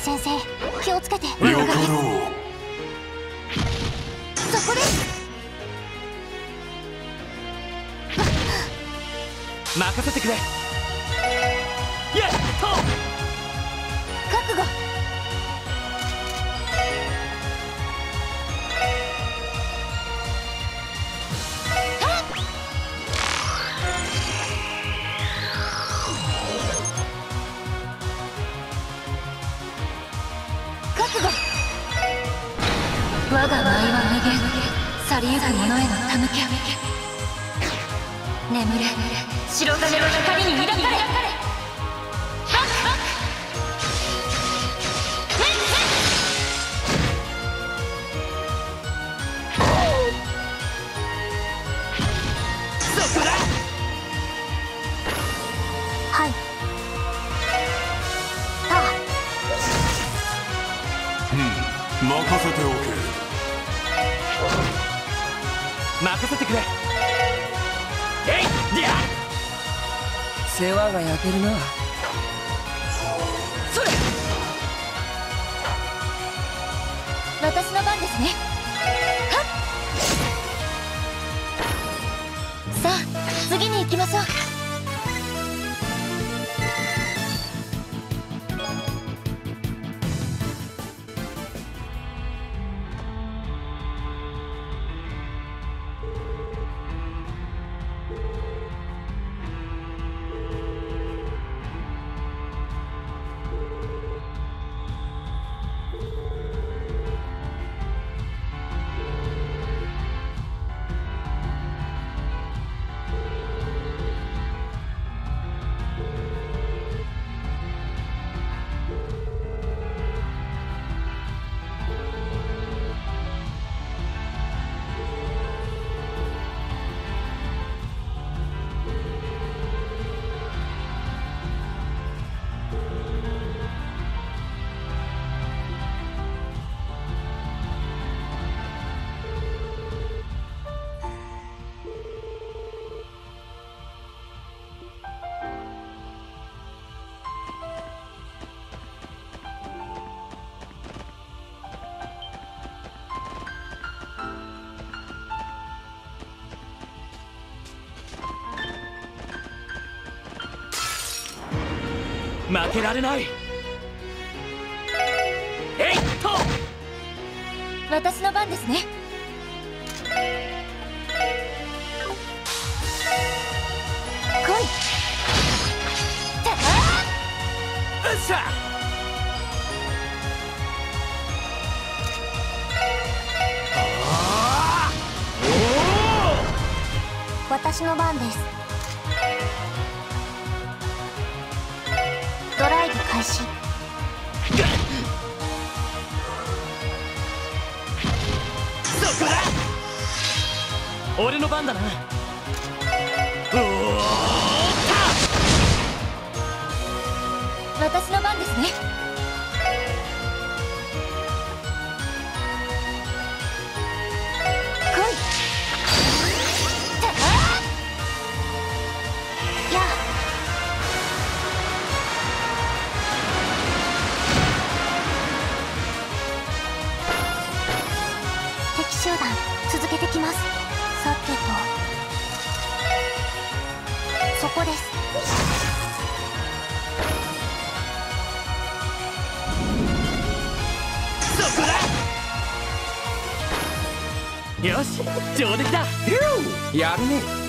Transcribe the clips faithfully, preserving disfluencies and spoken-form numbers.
先生、気をつけて。 よかろう。 そこです。 任せてくれ。やっと覚悟。我が舞は無限、去りゆく者への手向け。眠れ、白金の光に抱かれ。 そこだ。 はい。ああ。 うん、任せておけ。 任せてくれ。えい、りゃ。 世話が焼けるな。 それ。 私の番ですね。はっ。さあ、次に行きましょう。 負けられない。えいっと。 私の番ですね。来い。たあ。 うっしゃ。ああ。おお。 私の番です。ドライブ開始。 そこだ。俺の番だな。おお。 私の番ですね。来い。たあ。やあ。集団続けてきます。さてと、そこです。 そこだ。よし、上出来だ。 やるね。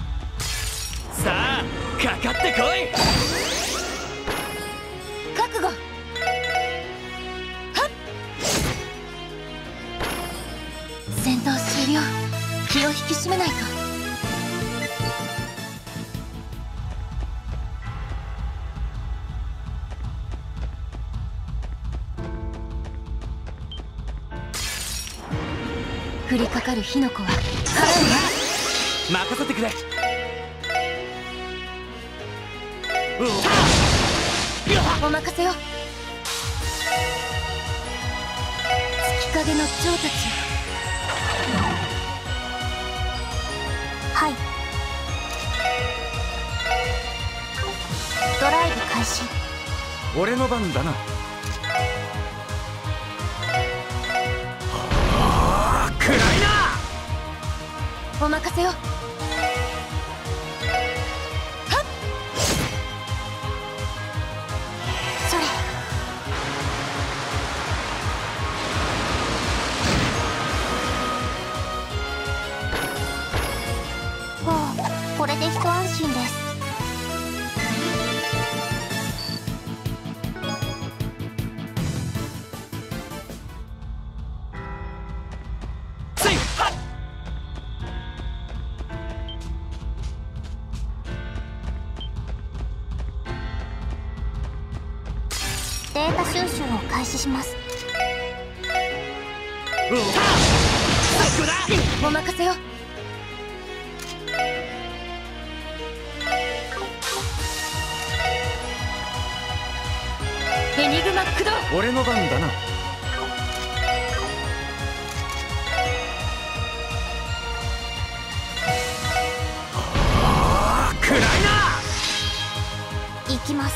さあ、かかってこい。 覚悟。 きしめないと。降りかかる火の粉は払任せてくれ。 うわお任せよ。月影の蝶たちよ。はい。ドライブ開始。 俺の番だな。 暗いな。 お任せよ。はっ。それ。ほう、これで一安心です。データ収集を開始します。お任せよ。エニグマ駆動。 俺の番だな。 暗いな。 行きます。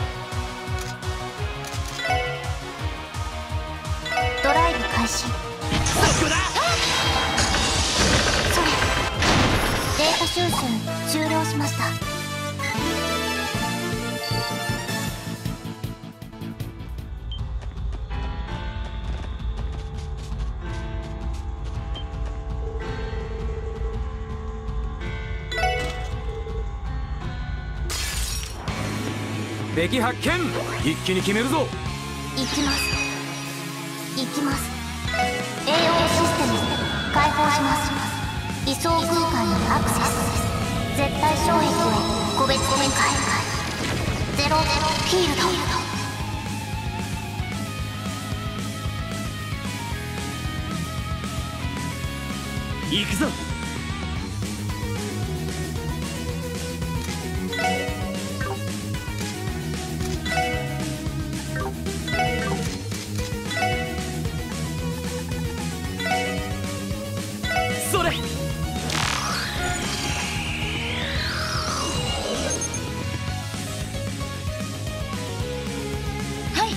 ドライブ開始。それ。データ収集終了しました。 敵発見。一気に決めるぞ。 行きます。行きます。 エーオー システム開放します。位相空間にアクセス。絶対障壁へ個別展開。ゼロフィールド。 行くぞ。それ。 はい。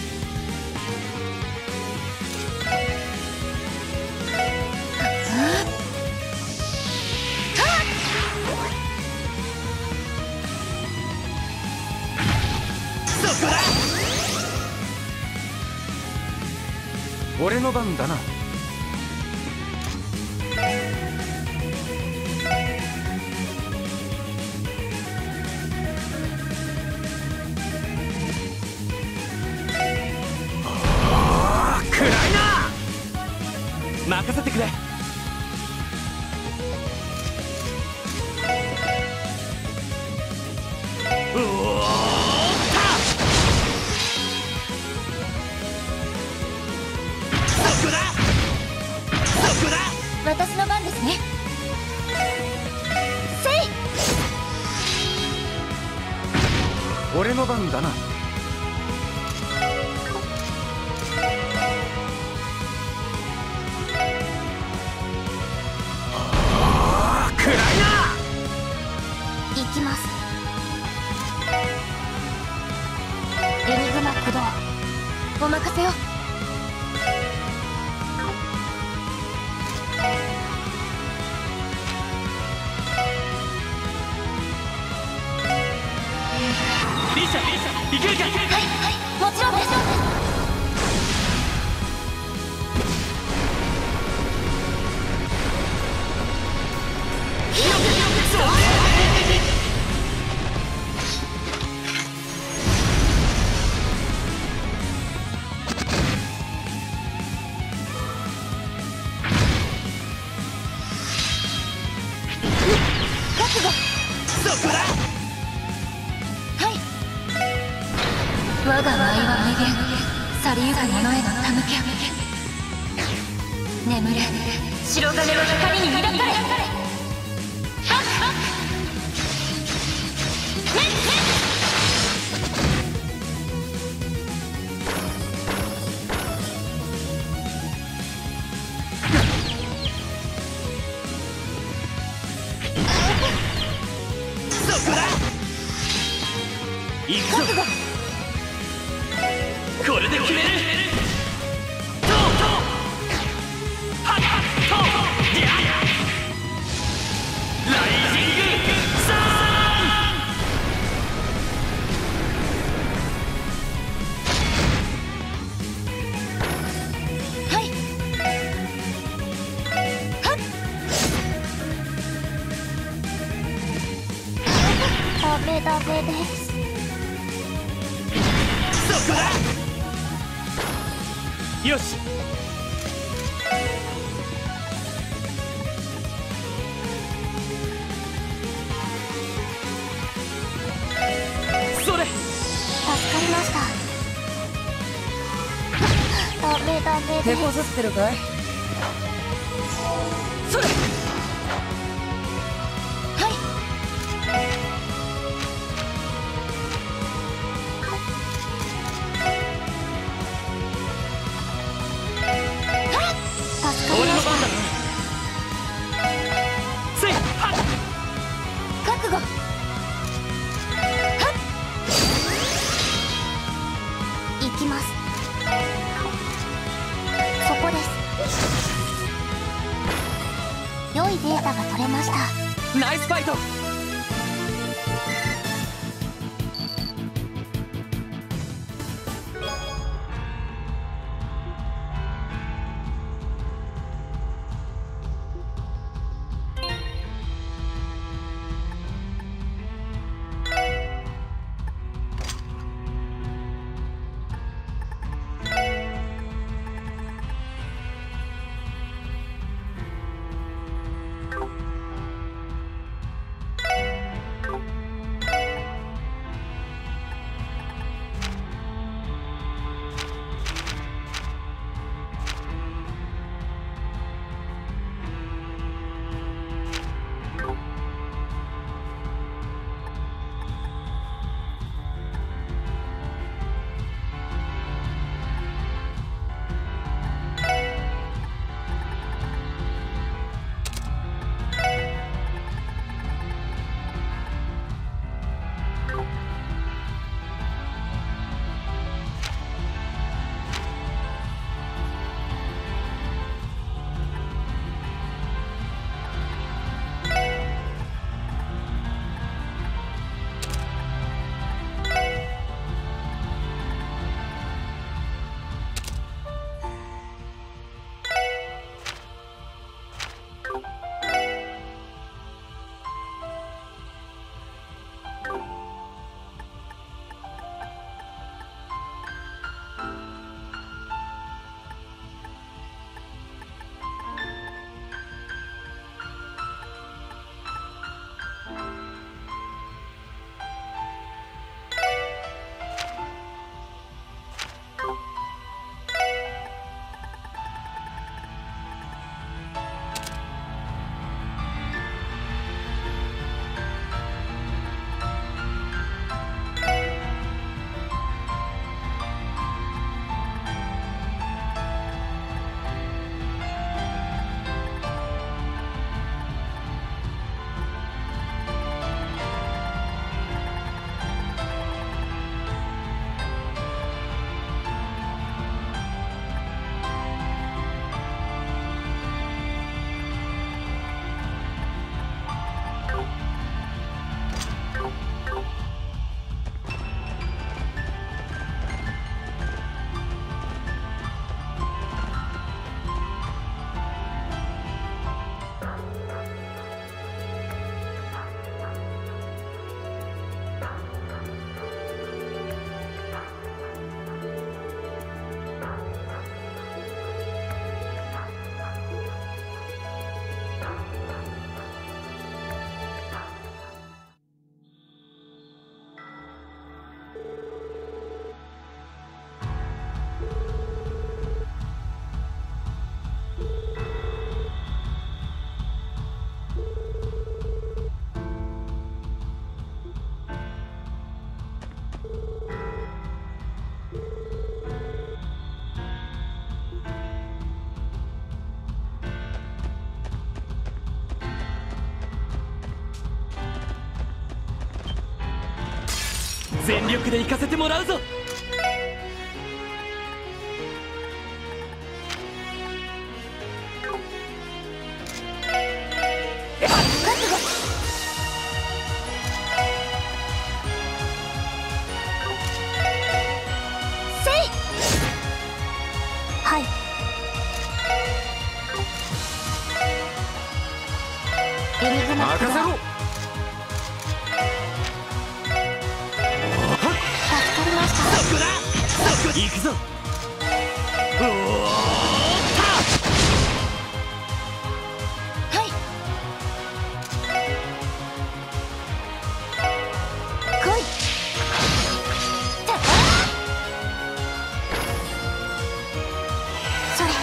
俺の番だな。 暗いな。任せてくれ。うおーったそこだそこだ。 私の番ですね。せい。 俺の番だな。 暗いな。 行きます。エニグマ駆動。お任せよ。 リシャ、いけるか。 はい、はい、もちろんです。 愛は無限、去りゆく者への手向け。眠れ、白金の光に抱かれ。 行くぞ。これで決める。トートーハッハットーディアライジングサーン。はいはっ。 ダメダメです。 よし。それ。 助かりました。ダメダメ手でこずってるかい？ それ。 はい。助かり俺のました。 番だな。せいはっ。 覚悟。はっ。行きます。そこです。良いデータが取れました。 ナイスファイト。 全力で行かせてもらうぞ。 任せろ。 行くぞ。おーはい。来い。それ。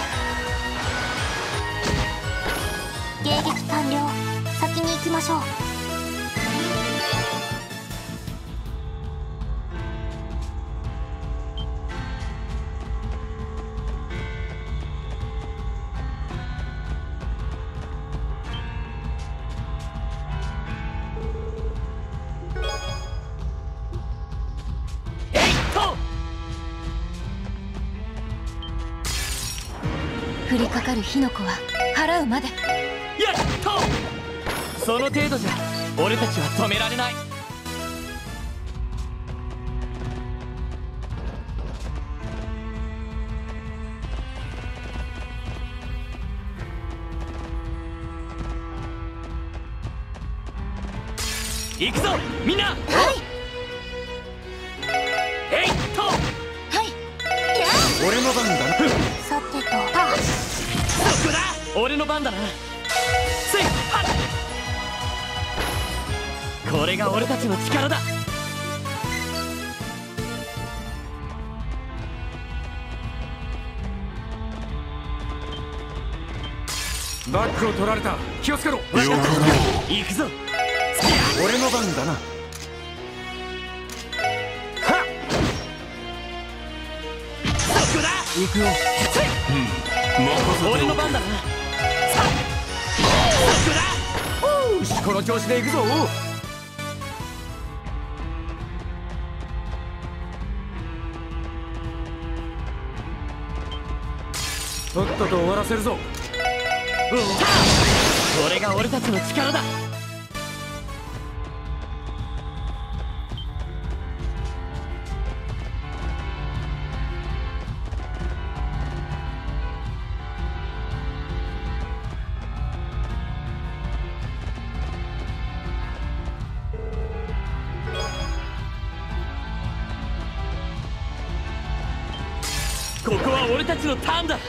迎撃完了。先に行きましょう。降りかかる火の粉は払うまで。 やっと。その程度じゃ俺たちは止められない。行くぞみんな。はい。えいっと。はい。 や俺の番だな。 さてと。 そこだ。俺の番だな。せいはっ。これが俺たちの力だ。 バックを取られた。気をつけろ。 行くぞ。 俺の番だな。はっ。 そこだ。行くよ。俺の番だな。さあ。そこだ。 よし、この調子で行くぞ。とっとと終わらせるぞ。 これが俺たちの力だ。ここは俺たちのターンだ。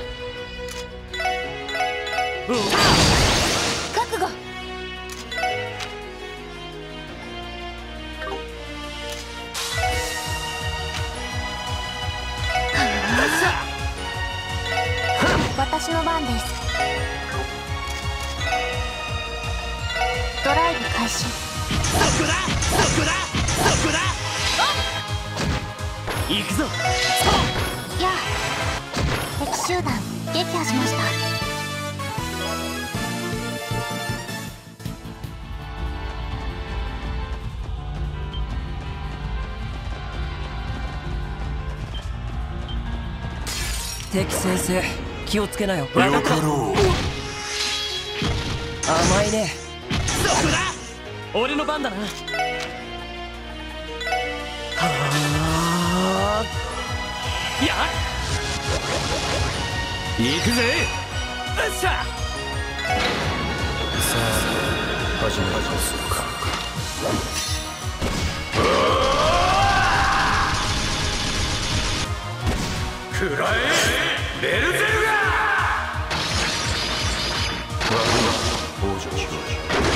覚悟。私の番です。ドライブ開始。 そこだそこだそこだ。行くぞ。 やあ、敵集団撃破しました。 敵先生、気をつけなよ。 よかろう。 甘いね。 そこだ。俺の番だな。はあ。やっ。 行くぜ。 よっしゃ。 さあ、始めるとするか。くらえベルゼルガー。悪いな王女騎士。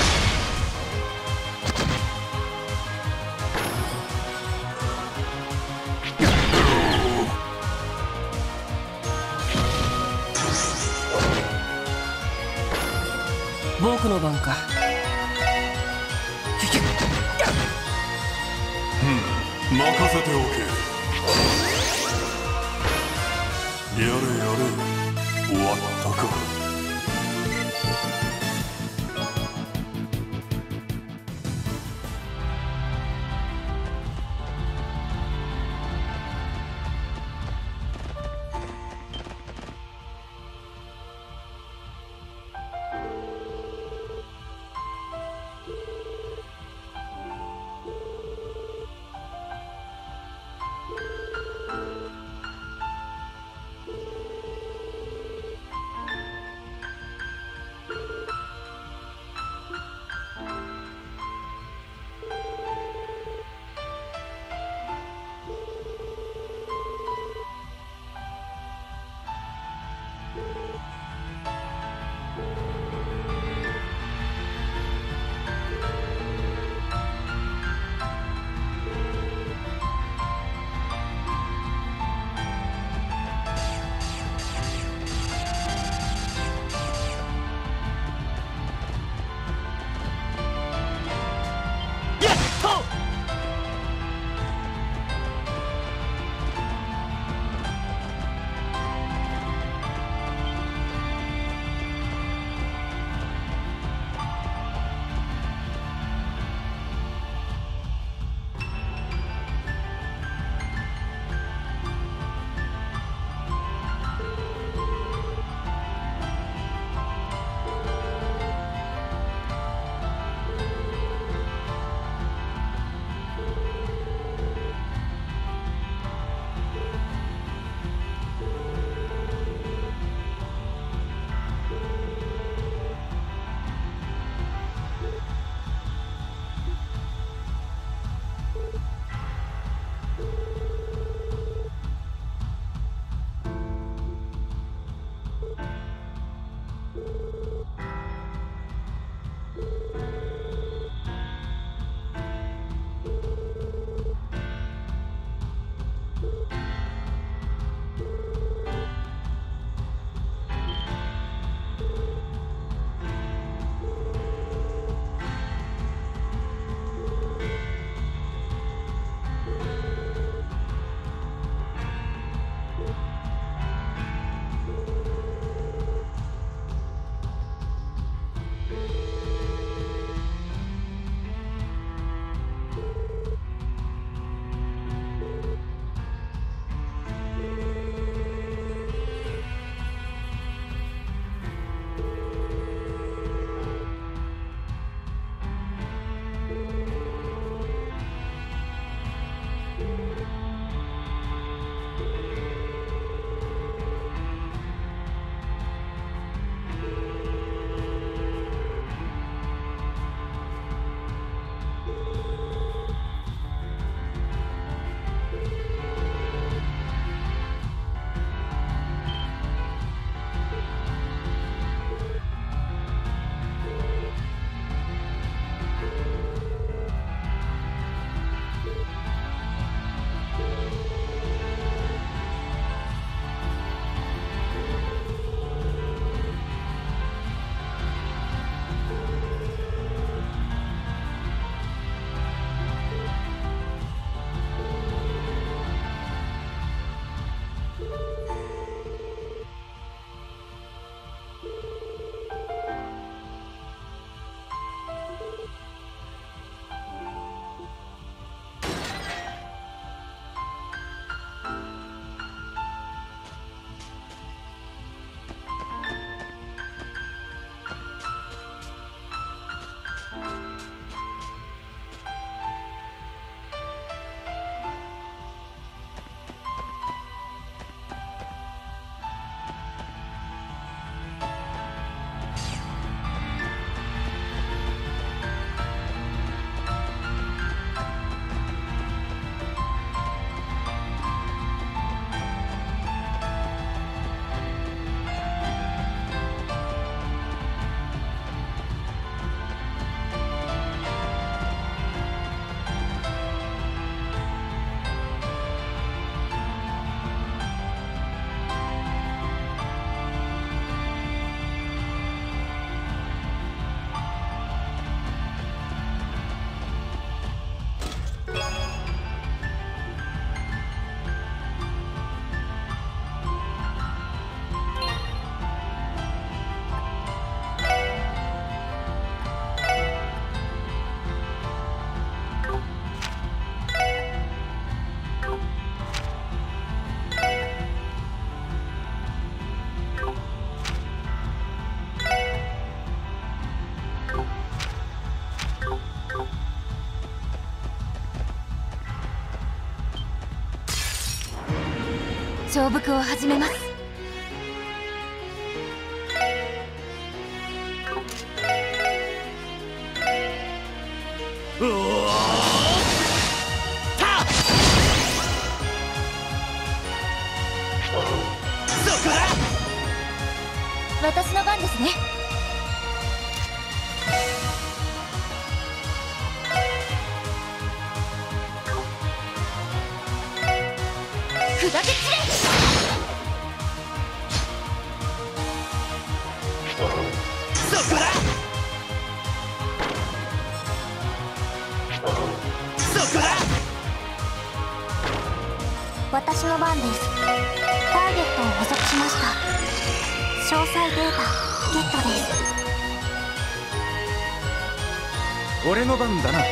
僕の番か。 うん、任せておけ。やれやれ、終わったか。 勝負句を始めます。 うおーたそこだ。 私の番ですね。砕け散れ。 そこだ。そこだ。 私の番です。ターゲットを捕捉しました。詳細データゲットです。 俺の番だな。ぜ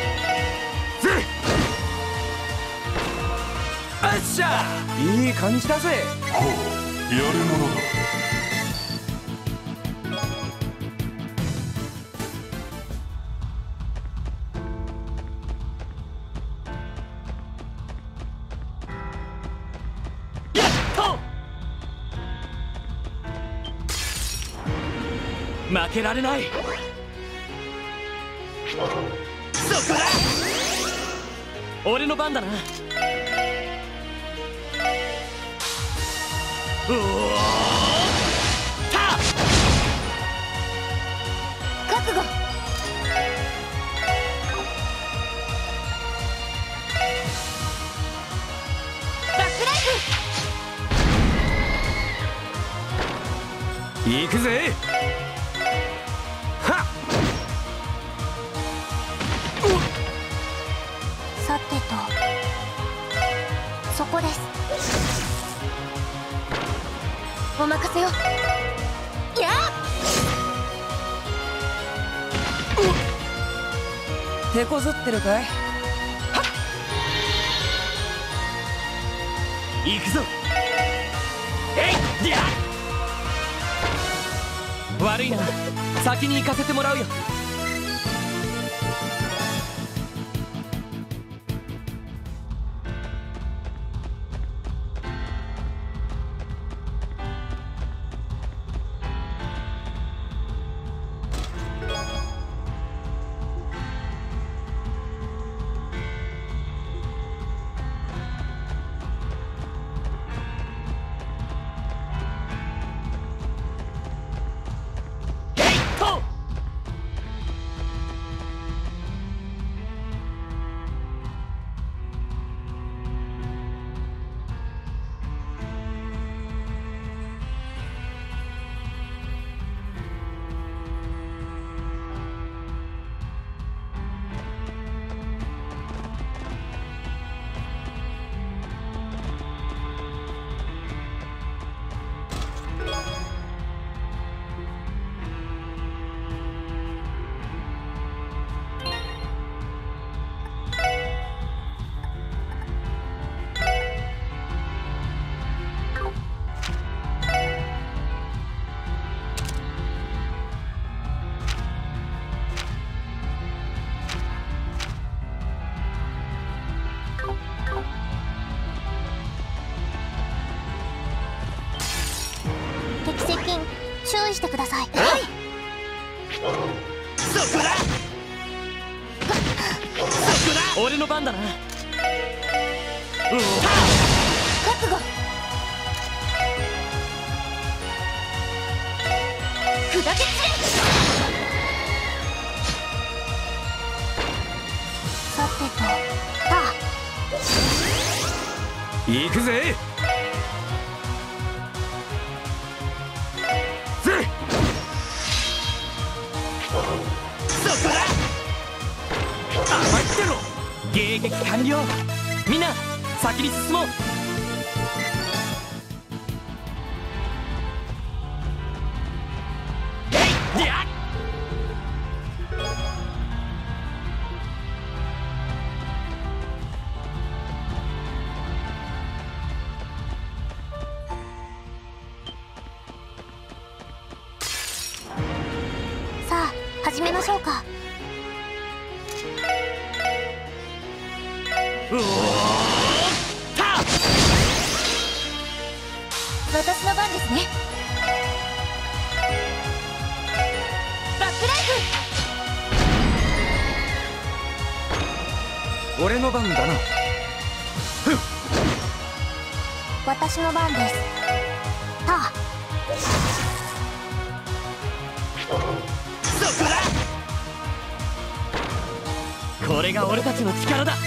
っ、あっしゃ、いい感じだぜ。 ほう、やるものだ。 負けられない。そこだ。俺の番だな。うおーた覚悟。バックライフ。 行くぜ。 さてと、そこです。お任せを。やあ。 手こずってるかい。 行くぞ。えいりゃ。悪いな、先に行かせてもらうよ。 接近注意してください。はい。 そこだそこだ。俺の番だな。うお覚悟。砕け散れ。さてとた行くぜ。ぜそこだ。 甘いってろ。 迎撃完了。みんな先に進もう。えいやっ。 さあ始めましょうか。 うおーた。 私の番ですね。バックライフ。 俺の番だな。 私の番です。たそこだ。これが俺たちの力だ。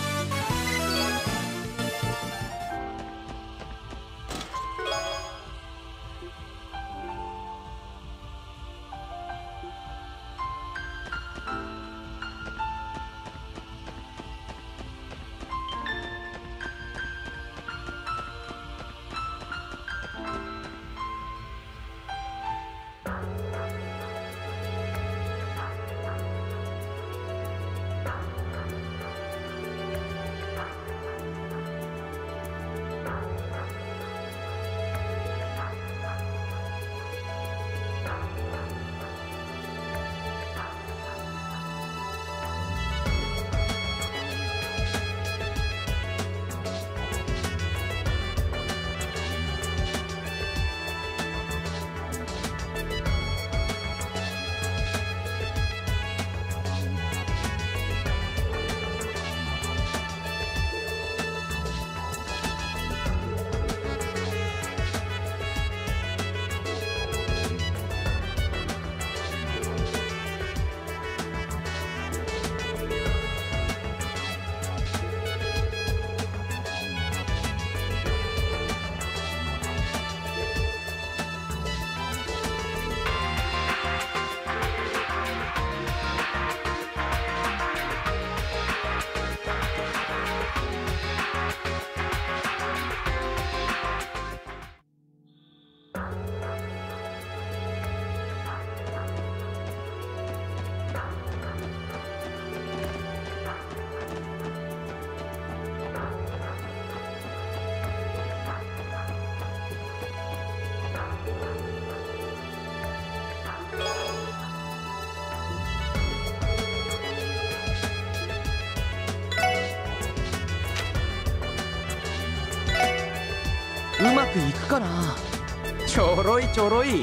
うまくいくかな。ちょろいちょろい。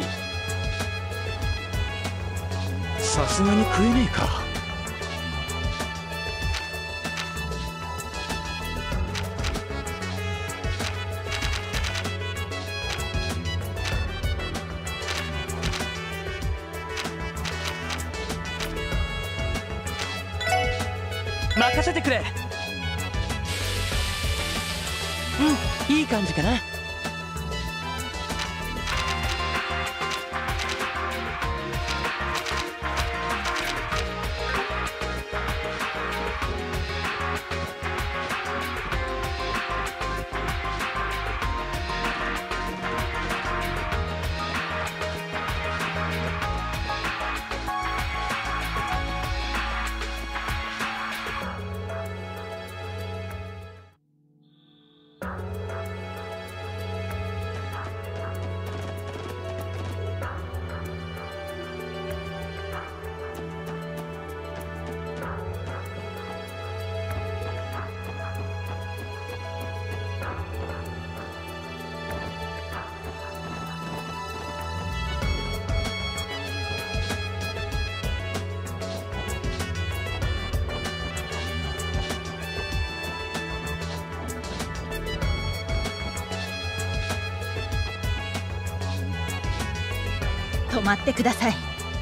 さすがに食えねえか。 任せてくれ。うん、いい感じかな。 止まってください。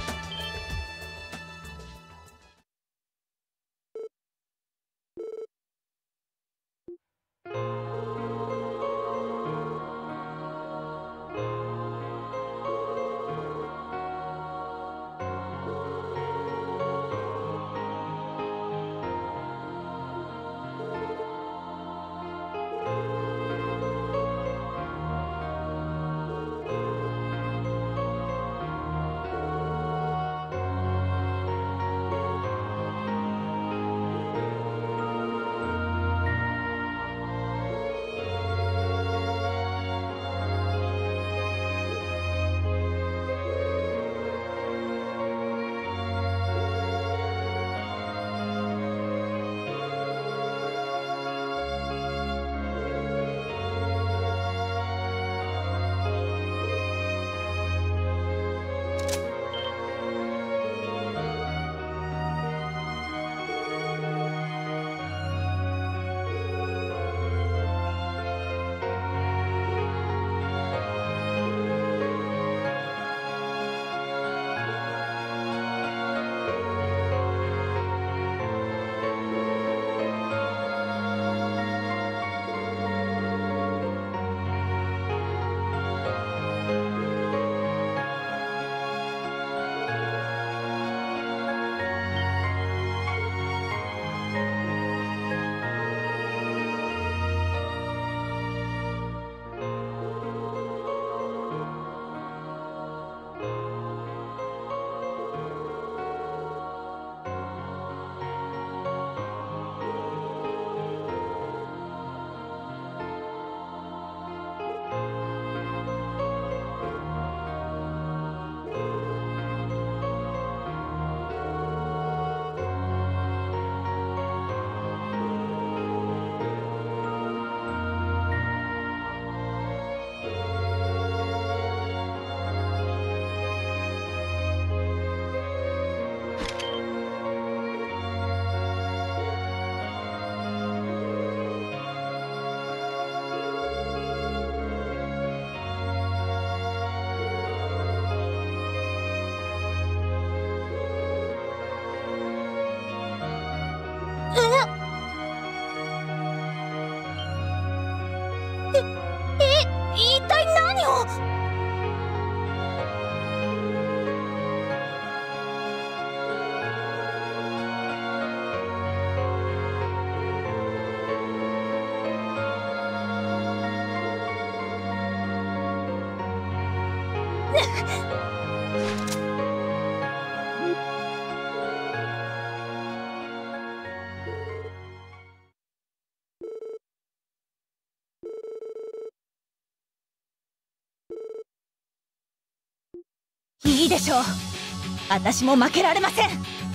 いいでしょう。私も負けられません。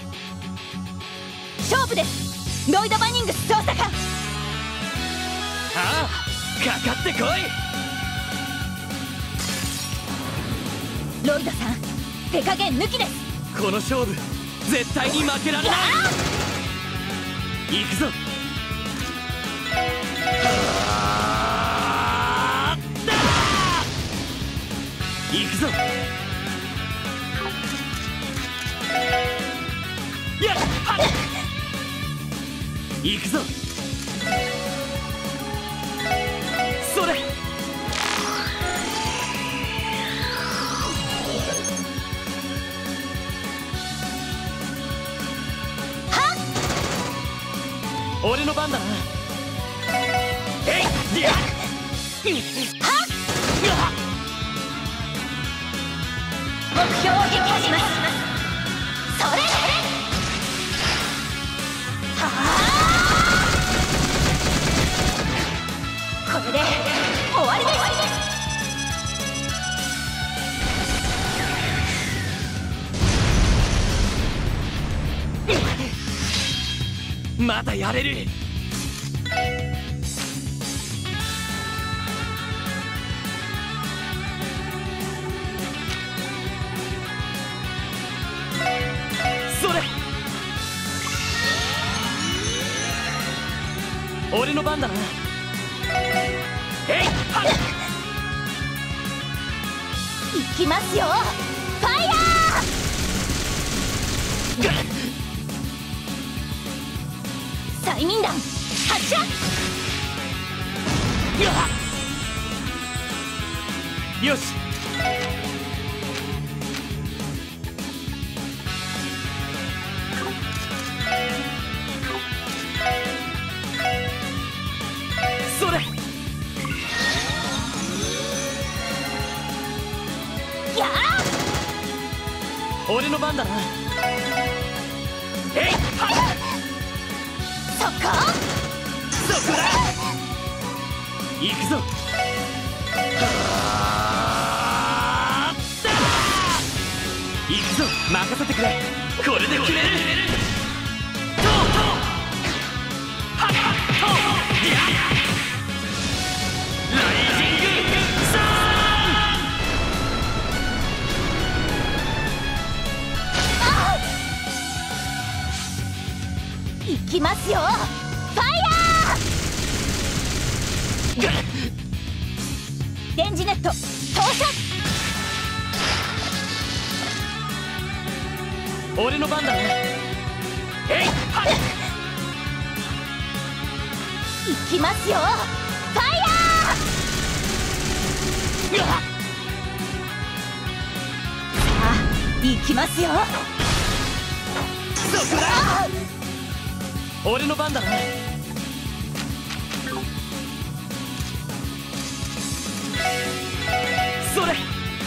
勝負です、ロイド・バニングス捜査官。 ああ、かかってこい。 ロイドさん、手加減抜きです。 この勝負絶対に負けられない。行くぞ。行くぞ。やっはっ行くぞ。それ。 はっ俺の番だな。えいやっはっ目標を撃破します。それそれ。はあ、これで終わりです。 まだやれる。それ。俺の番だな。えいはっいきますよ、ファァイヤー催眠弾発射。 よし。それ。 やあ俺の番だな。えいはっ。 そこそこだ。行くぞ。行くぞ。任せてくれ。これで決める。トートーはっはっトーやライジングサ行きますよ。ファイヤー電磁ネット投射。 俺の番だな。えいはっ。 行きますよ。ファイヤーさあ行きますよ。 そこだ。俺の番だな。それ。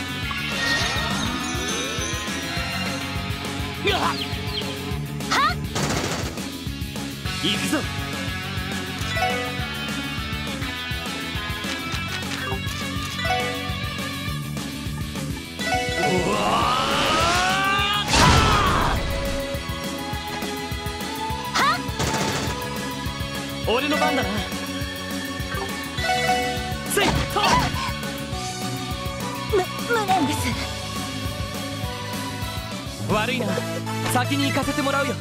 はっ行くぞ。うわ俺の番だな。せいとむ無念です。 悪いな。先に行かせてもらうよ。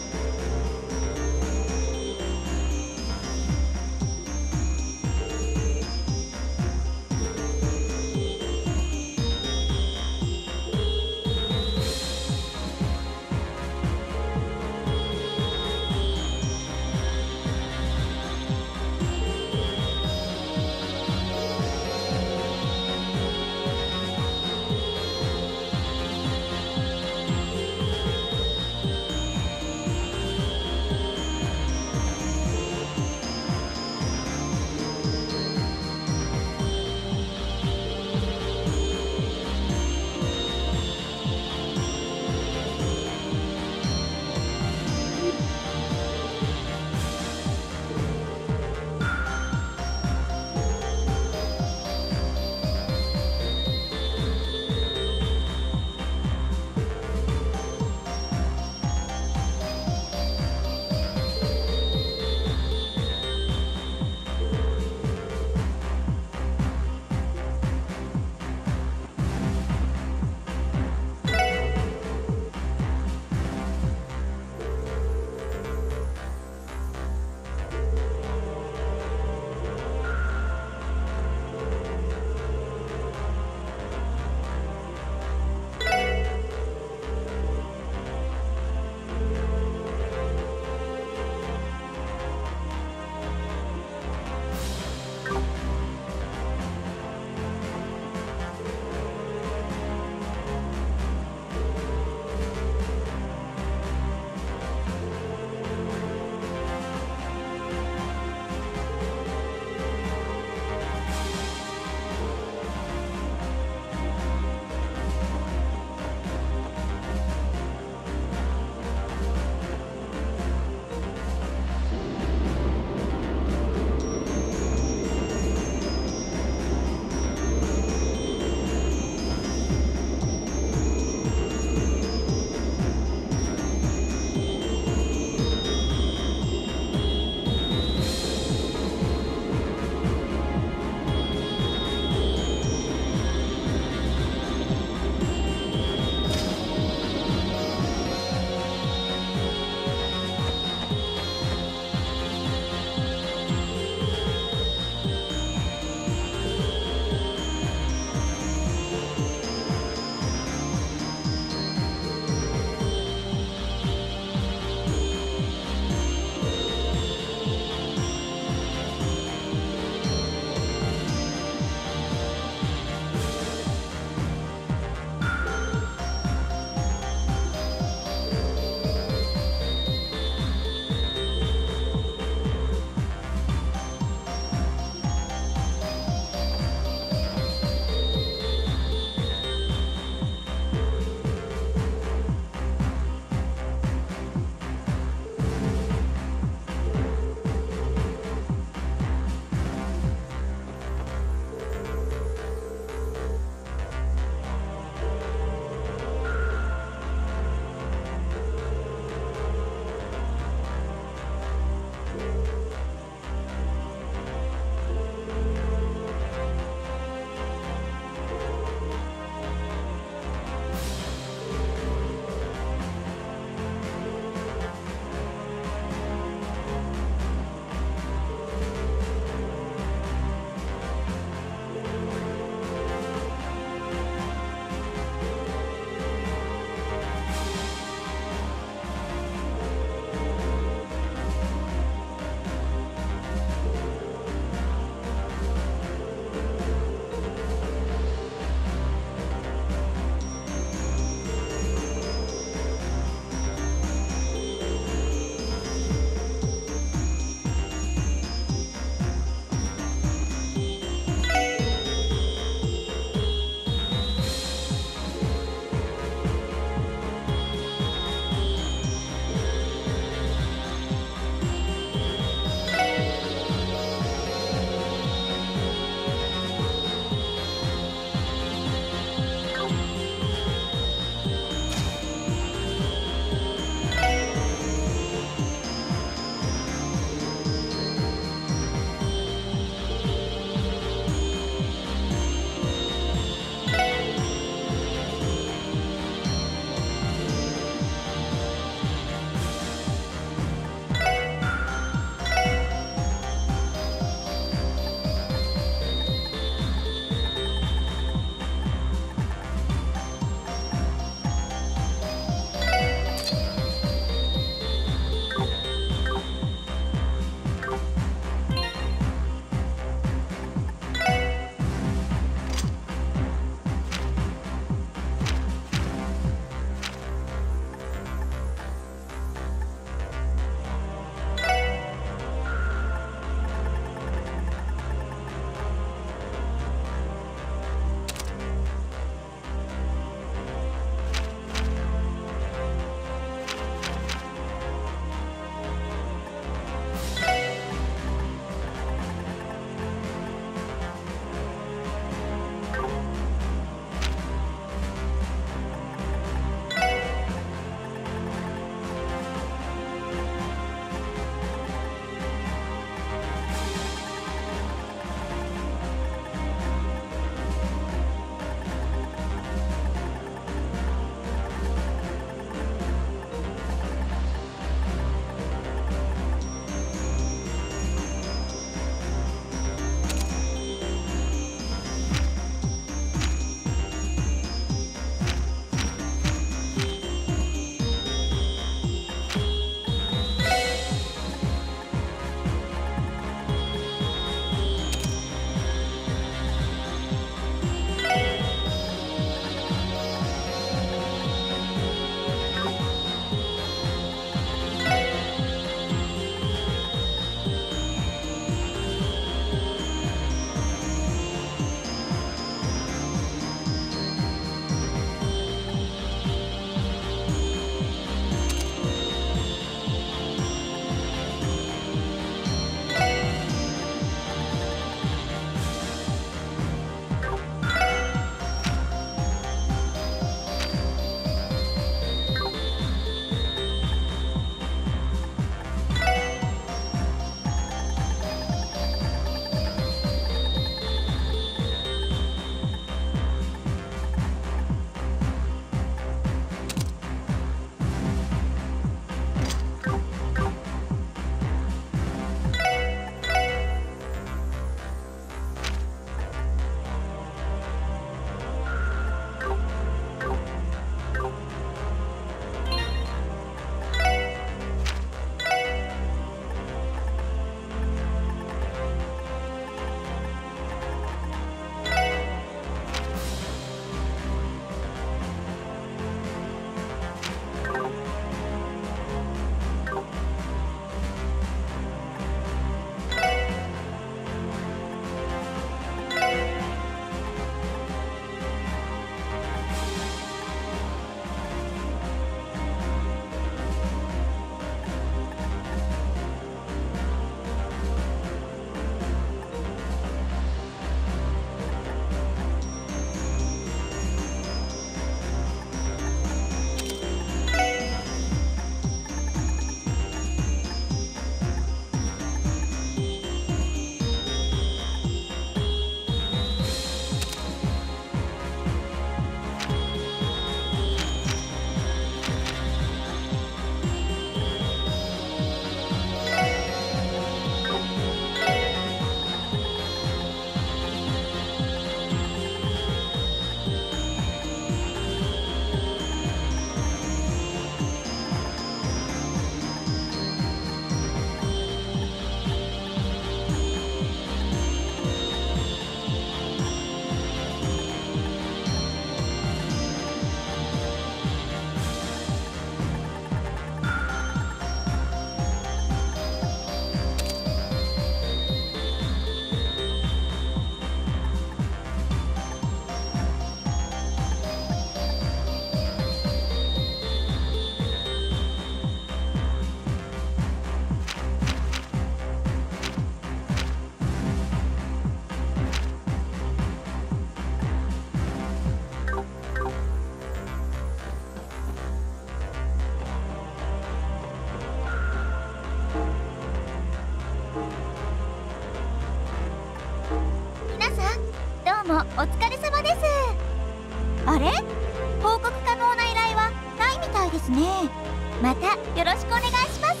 お疲れ様です。あれ、報告可能な依頼はないみたいですね。またよろしくお願いします。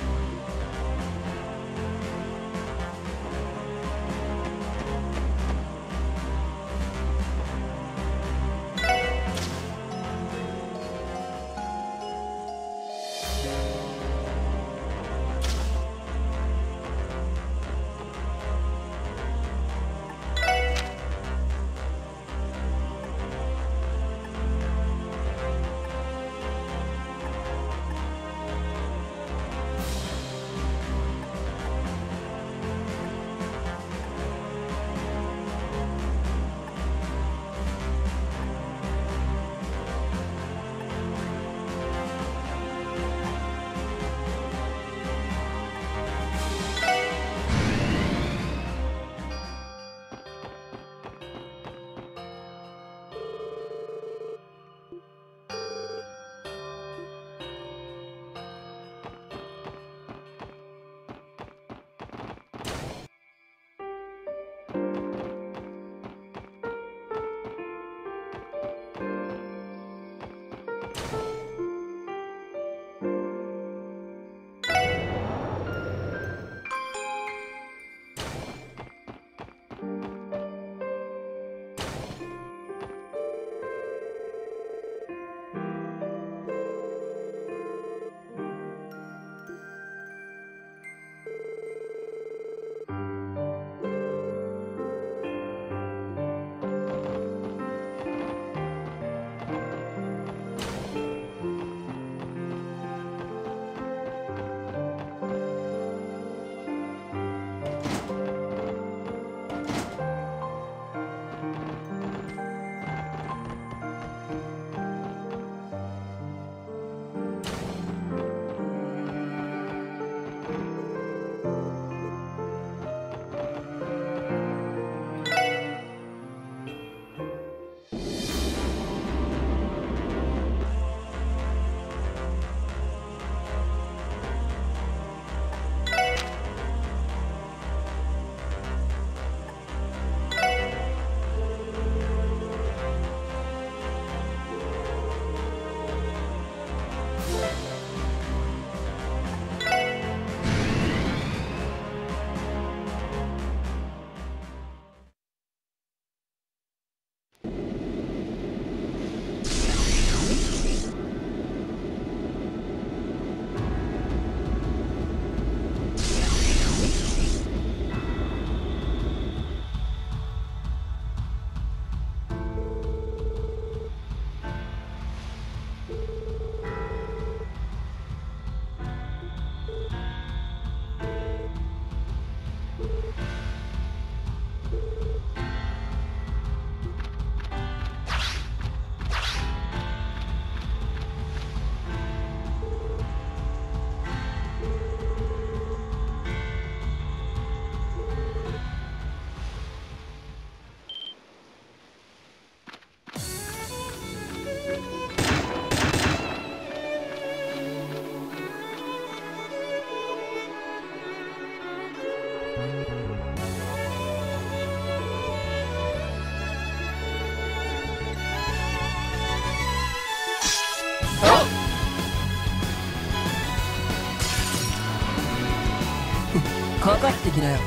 かかってきなよ。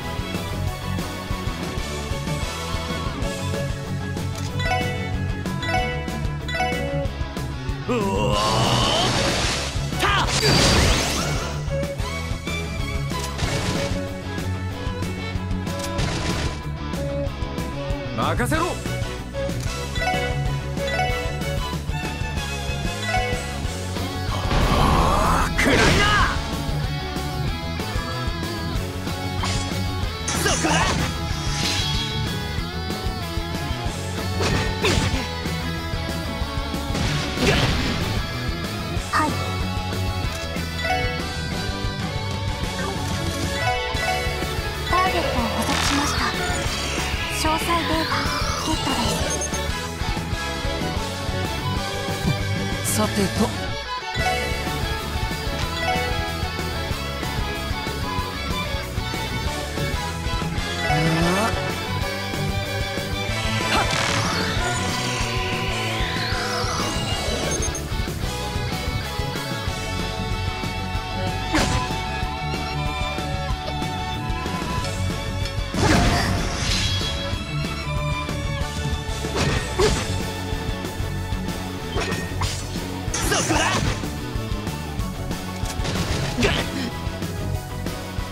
うおーた任せろ。 くらいな。そこだ。 はい。ターゲットを捕捉しました。詳細データゲットです。 さてと。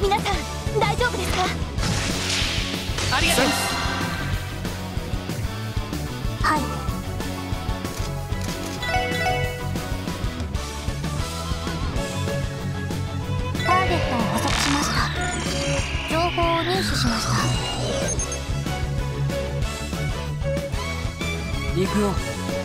皆さん大丈夫ですか？ ありがとう。 はい。ターゲットを捕捉しました。情報を入手しました。 行くよ。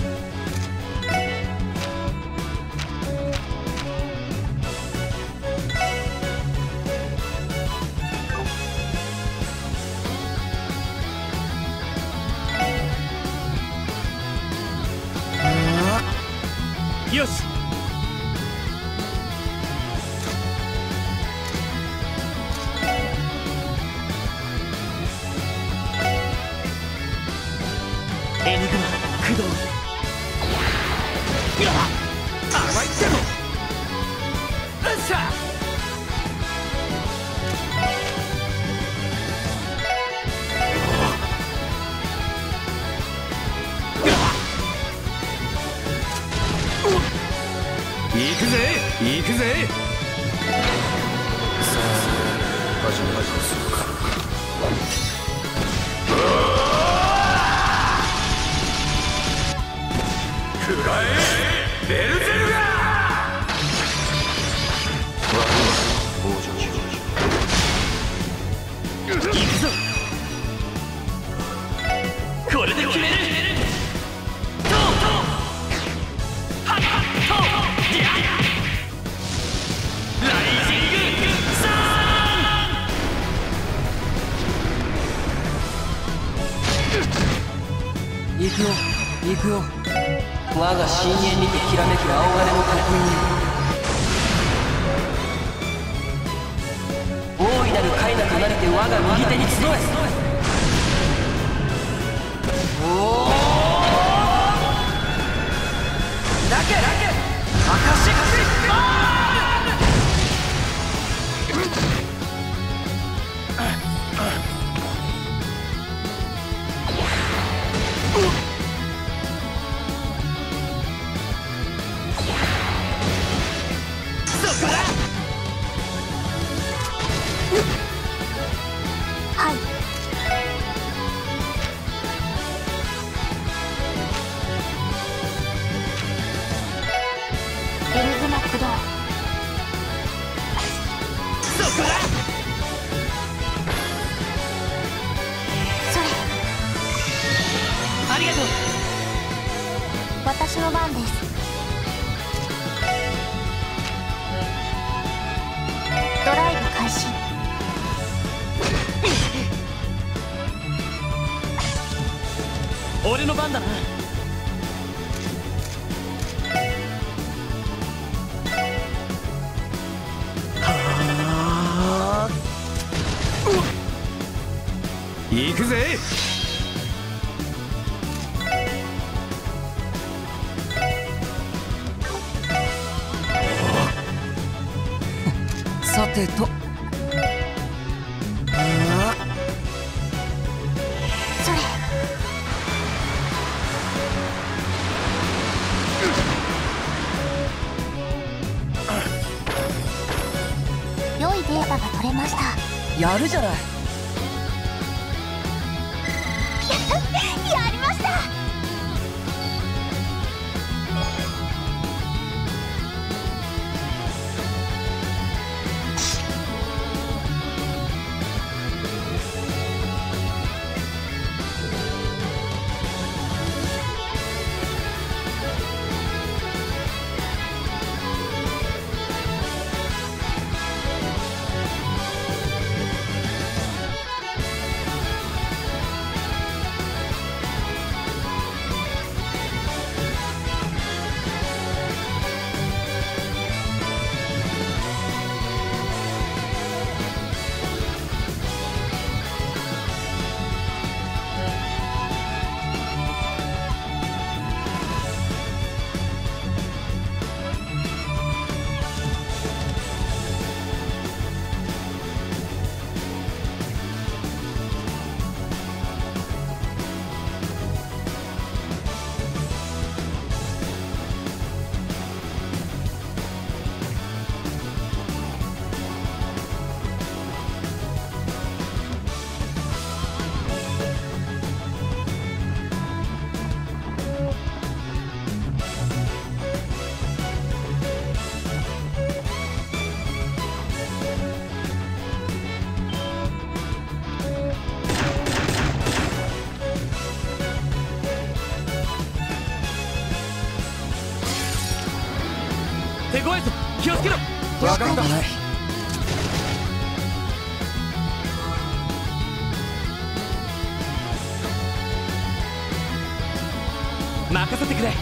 よし。エニグマ駆動。やっ甘いってもよっしゃ。行くぜ行くぜ。 さあ始め始めするか。くらえベルゼルガー。王女行くぞ。これで決める。トートーハッハットーディアライジングサ行くよ行くよ。我が深淵にてきらめく青金の刻印よ。大いなるカイナとなれて我が右手に集え。おおだけだけアカシックバはい。エニグマ駆動。 そこだ。 それ。 ありがとう。 私の番です。ドライブ開始。 俺の番だな。はあ。行くぜ。 さてと。 それ。良いデータが取れました。 やるじゃない。 やりました。 ない。 任せてくれ。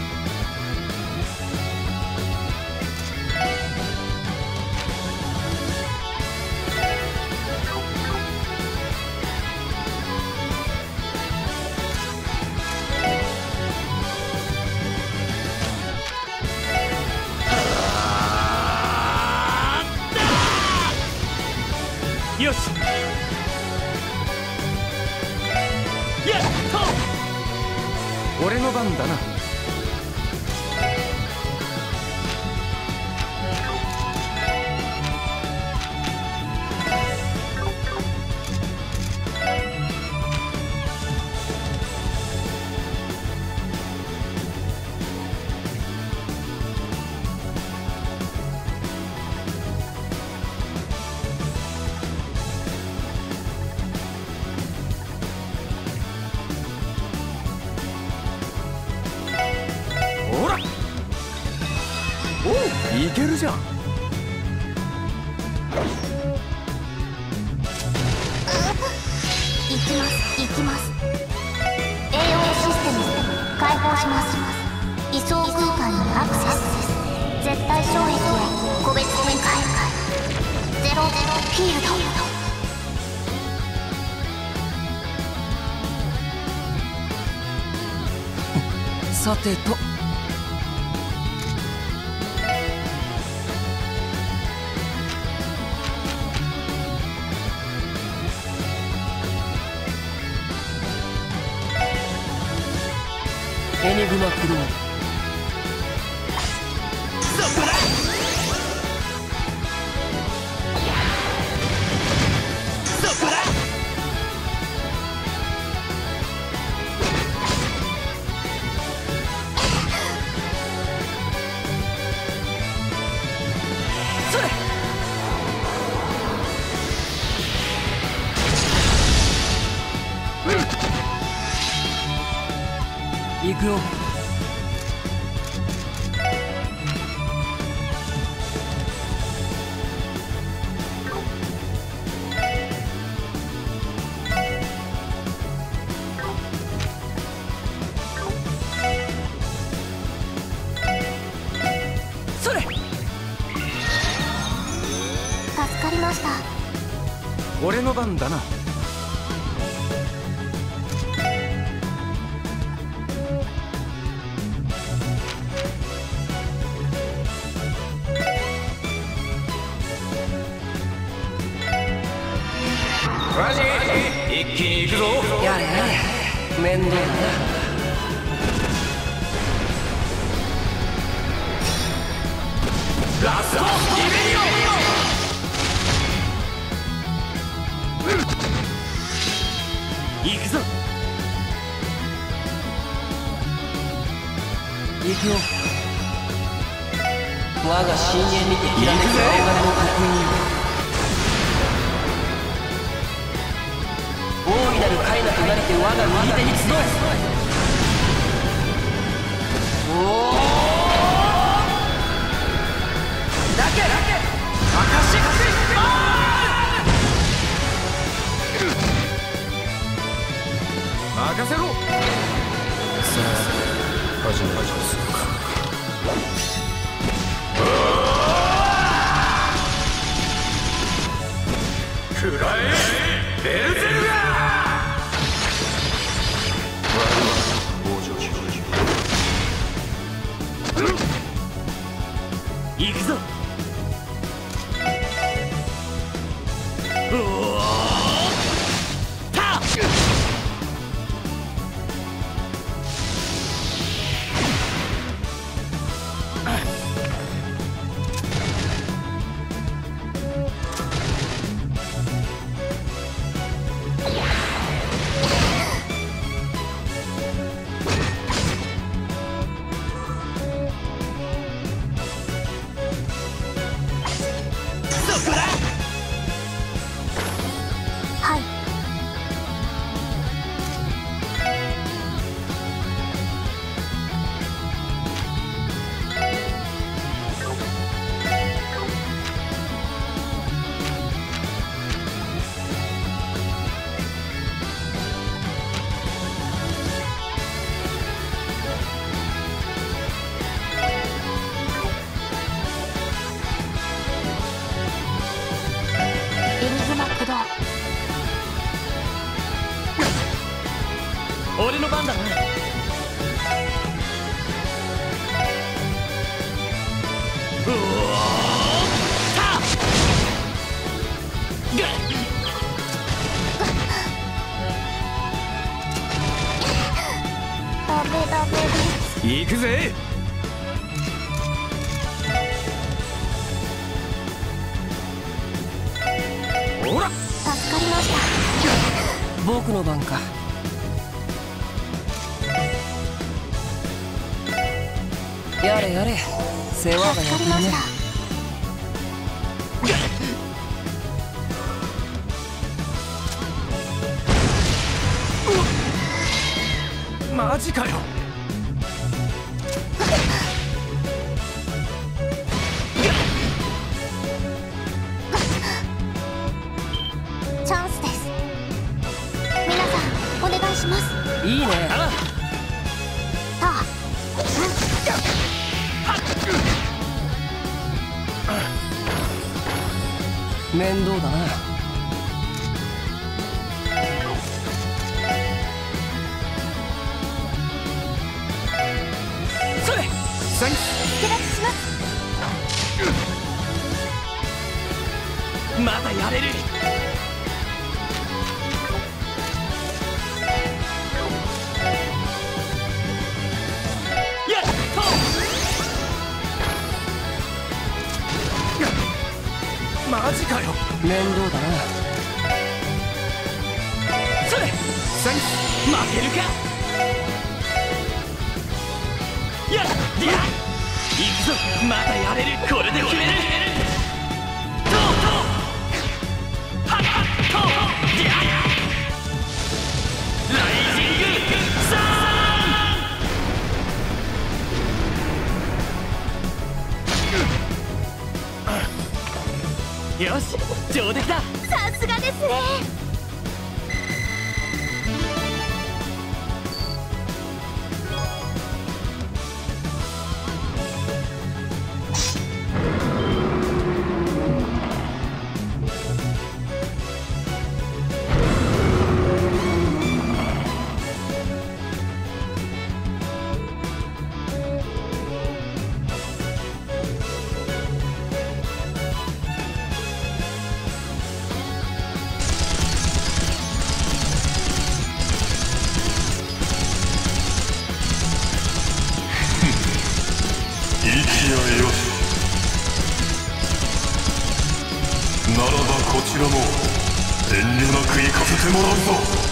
よし。やっと俺の番だな。いけるじゃん。 行きます行きます。 エーオー システム開放します。位相空間にアクセス。絶対障壁へ個別展開。ゼロゼロフィールド。 さてと。エニグマクロー。 そこだ。そこだ。それ。 行くよ。 それ。 助かりました。 俺の番だな。 マジ一気に行くぞ。 やれやれ、面倒だな。 ラストイベリオ。行くぞ。 行くよ。我が深淵にてきらめく青金の刻印。大いなる海なとなりて我が右手に集え。おおだけだけアカシックバーン。 任せろ。 さあ始めますか。 くらえベルゼルガー。行くぞ。おおたっ。そこだ。 俺の番だな。うおーさあダメダメです。 行くぜ。ほら助かりました。 僕の番か。やれやれ、世話が焼けるね。 マジかよ。 チャンスです。皆さんお願いします。 いいね。 あさあ、 面倒だな。 それサンキ手出しします。 まだやれる。やっとマジかよ。 面倒だな。 それサンキ負けるか。やっいや行くぞ。まだやれる。これで決める。トートーはっはっトーいやライジングサーン。よし上出来だ。 さすがですね。 息やよし。ならばこちらも遠慮なく行かせてもらうぞ。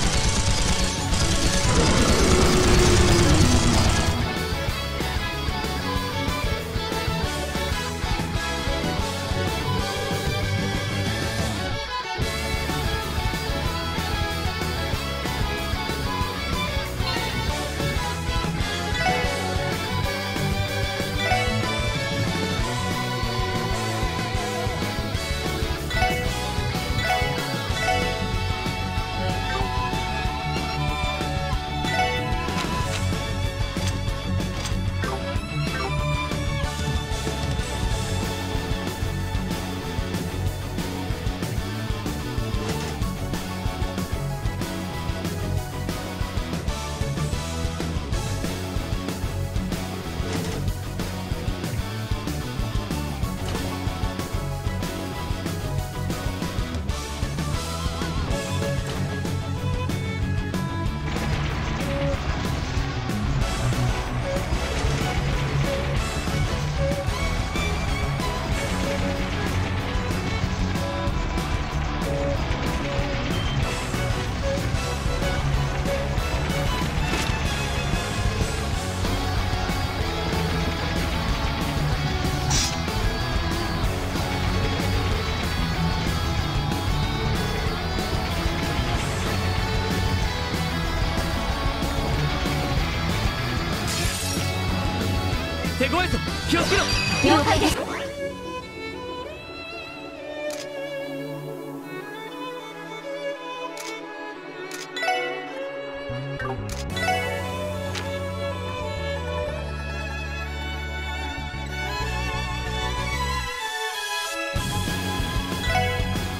手強いぞ。気をつけろ。 了解です。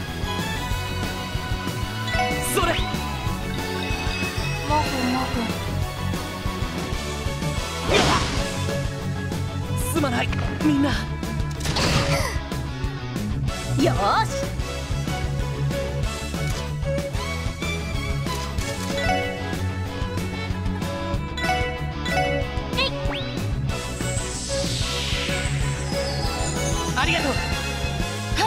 それもふもふ。 みんな。 よーし。 ありがとう。 はい。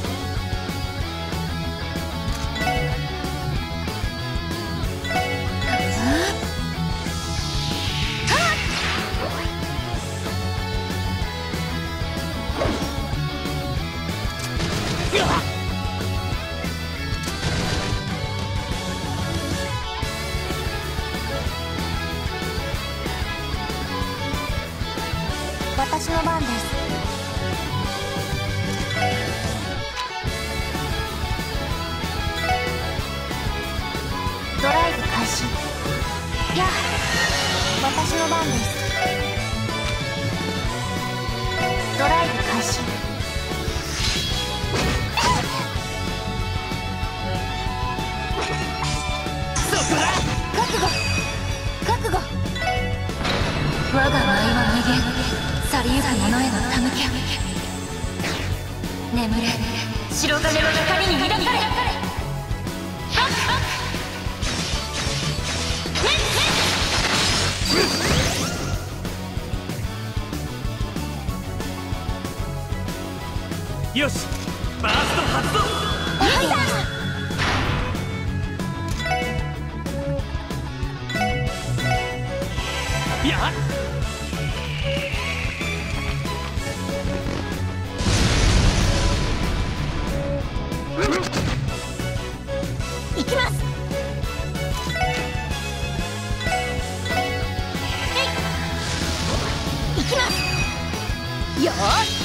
私の番です。ドライブ開始。いや、私の番です。ドライブ開始。 そこだ。 覚悟覚悟。我が舞は無限、去りゆく者への手向け。眠れ、白金の光に抱かれ。 よし、バースト発動。いや、 行きます。行きます。よーし。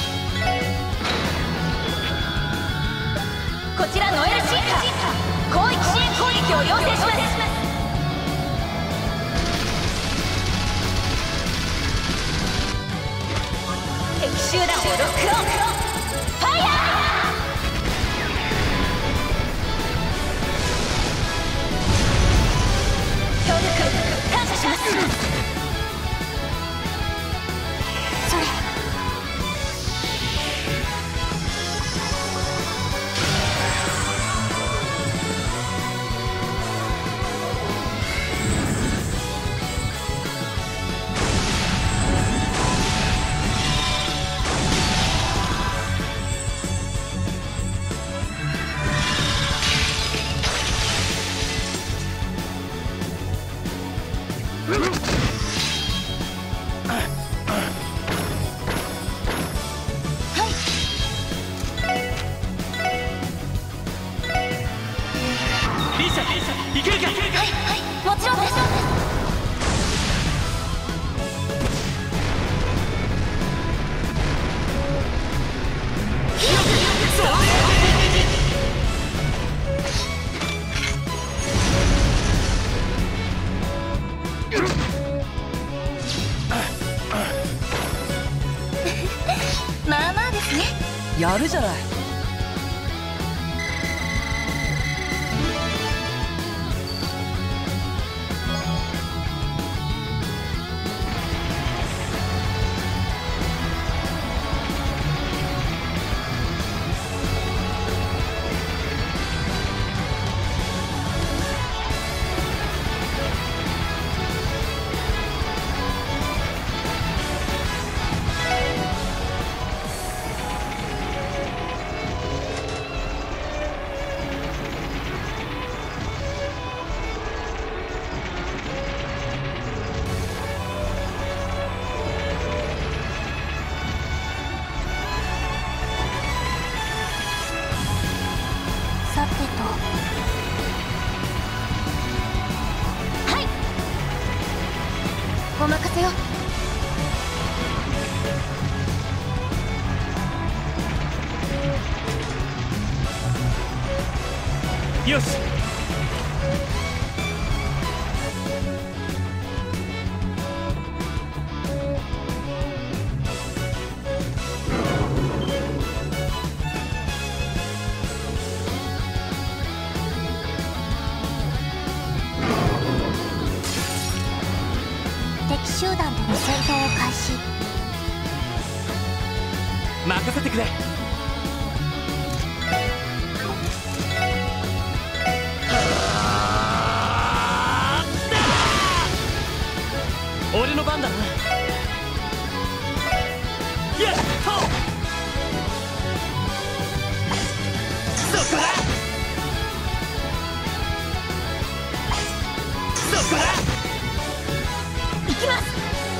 こちらノエルシーカー、広域支援攻撃を要請します。敵集団をロックオン。ファイヤー。協力感謝します。 それ。 リーシャ、いけるか。 はいはい、もちろんです。まあまあですね。 やるじゃない。さてと。 はい。 お任せよ。 よし。 敵集団との戦闘を開始。 任せてくれ。俺の番だな。やっとそこだそこだ行きます。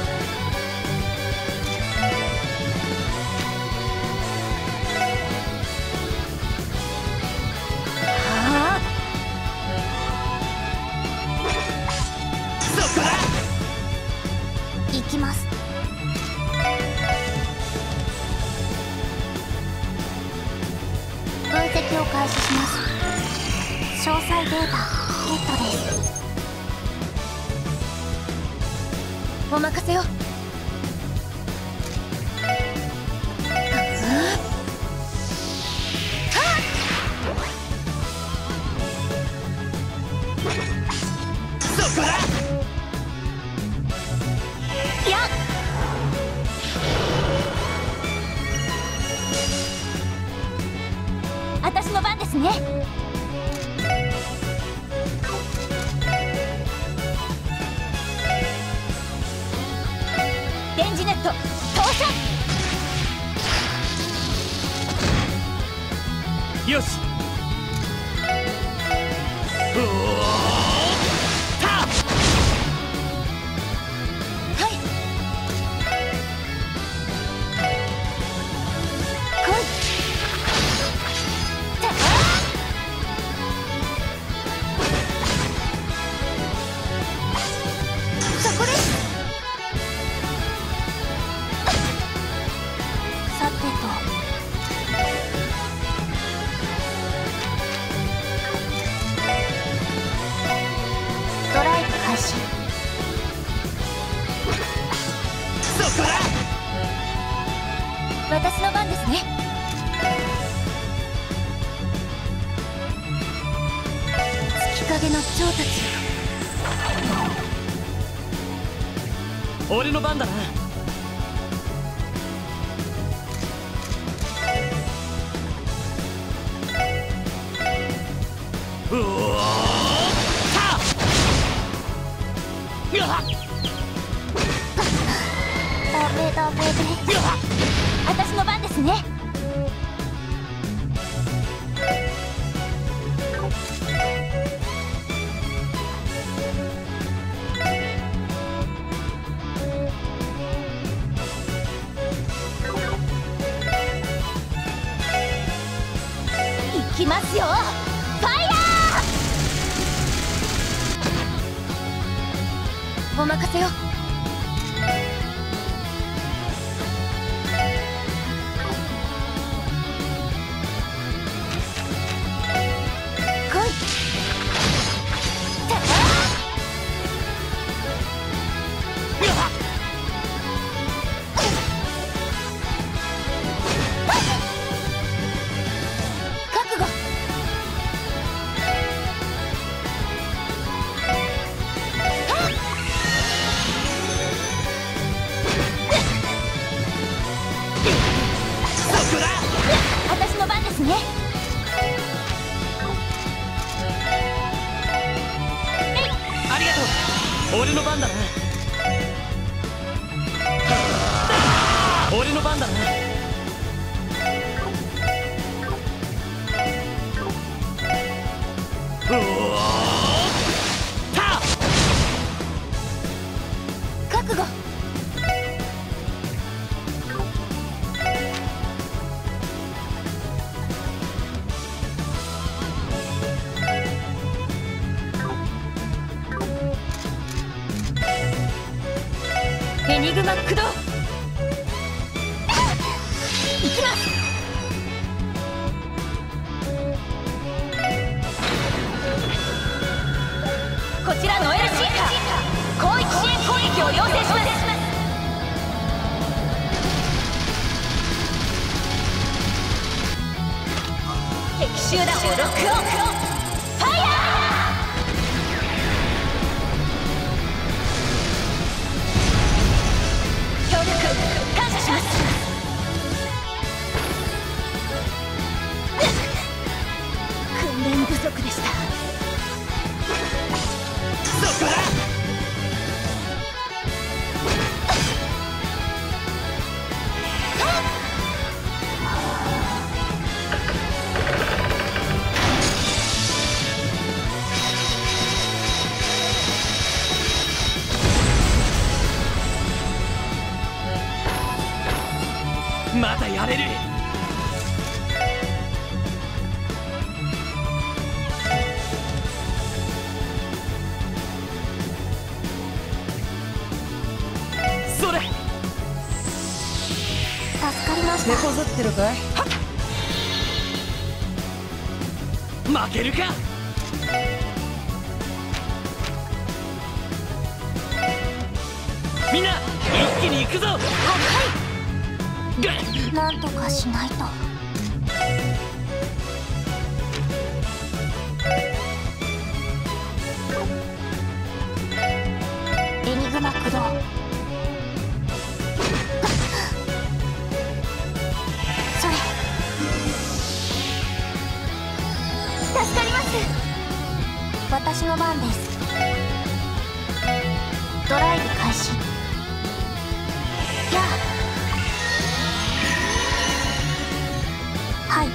はあそこだ行きます。分析を開始します。詳細データゲットです。 お任せを。 そこだいや私の番ですね。電磁ネット投射。 よし。うおーたはい来い。たあそこです。 さてとドライブ開始。 そこだ私の番ですね。月影の蝶たち。 俺の番だな。うおーたうわっダメダメです。 うわっ私の番ですね。行きますよ。ファイヤー。お任せよ。来い。たあうわっ覚悟。 そこだ私の番ですね。 ありがとう。俺の番だな。俺の番だな。うおーた覚悟。エニグマ駆動。行きます。こちらノエルシーカー広域支援攻撃を要請します。敵集団をロックオン。ファイヤー。協力感謝します。 足でした。 そこだ。まだやれる。それ。 助かりまし手こずってるかい？ 負けるか。みんな一気に行くぞ。はた。なんとかしないと。エニグマ駆動。それ。助かります。私の番です。ドライブ開始。やあ。はい。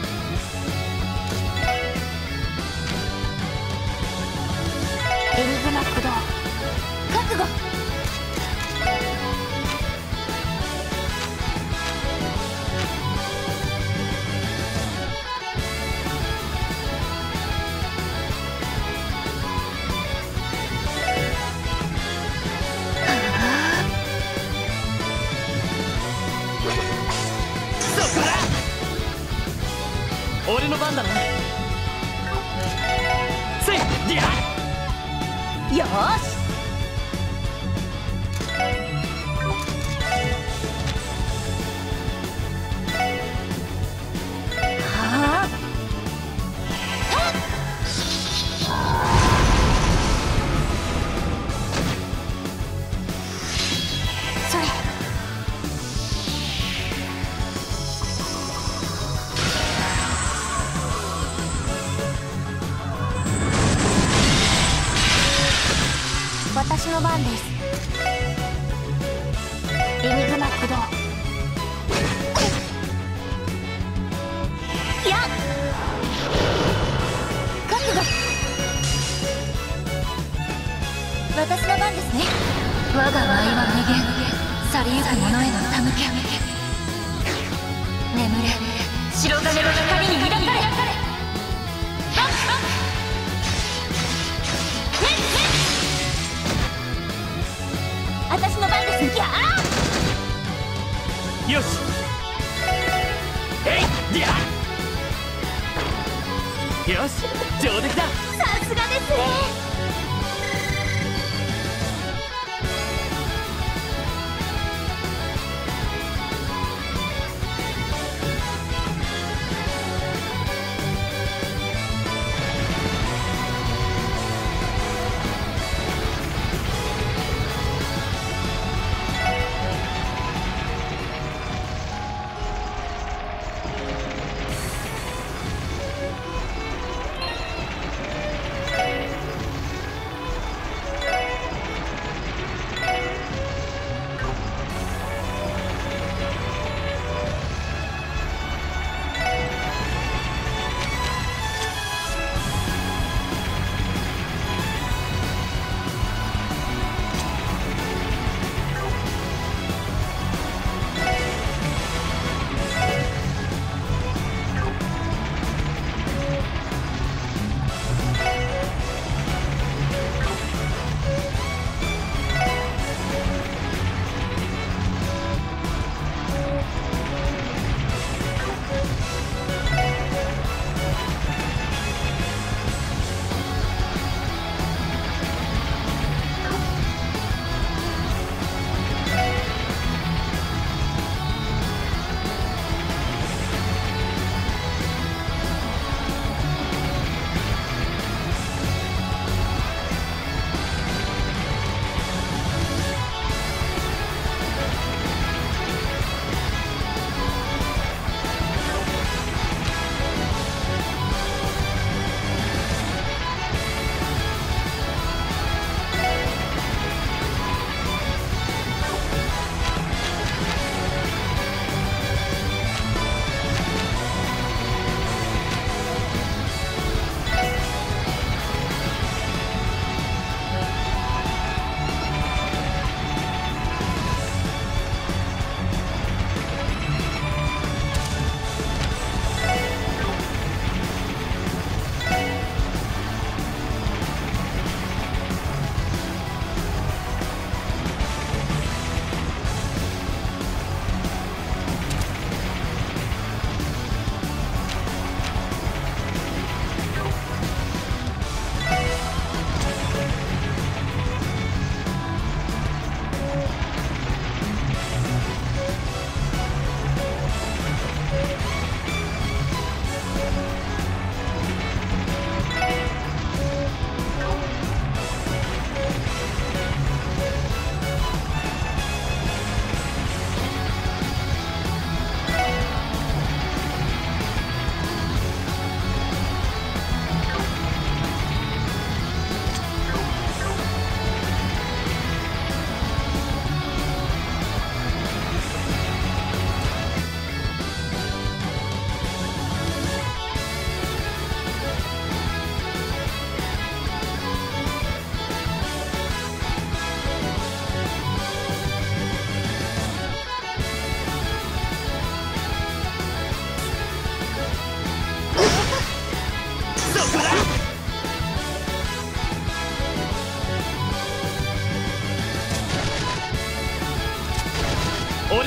エニグマ駆動。覚悟。 俺の番だな。せいディア。 よーし。はあ。 それ。私の番です。エニグマ駆動。やっ。覚悟。 私の番ですね。我が舞は無限、去りゆく者への手向け。眠れ、白金の光に抱かれ。私の番です。やあ。 よし。えいディア。よし上出来だ。 さすがですね。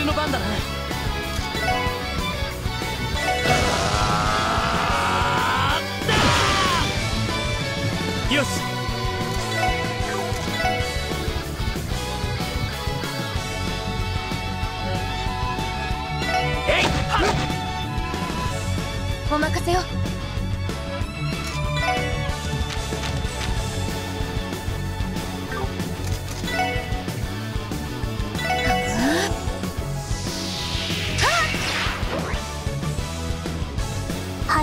の番だな。よし。えいはっ、 お任せよ。 はい。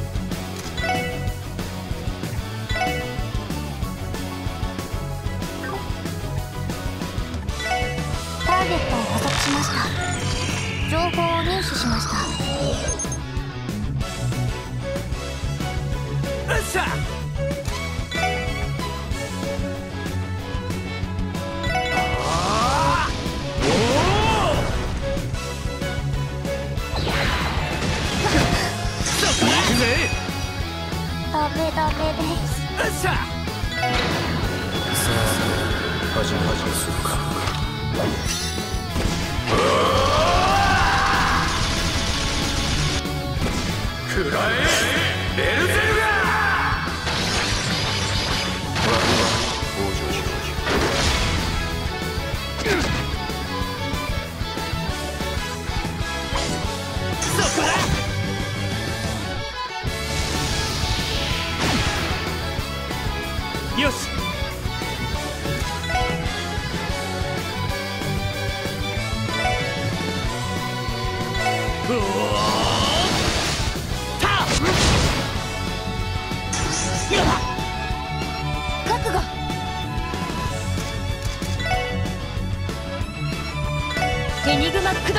ターゲットを捕捉しました。情報を入手しました。 よっしゃ。 ダメダメです。 よっしゃ。 さあ始め始めするか。食らえベルゼルガー。我は往生しよう。そこだ。よし。うおーた覚悟。エニグマ駆動。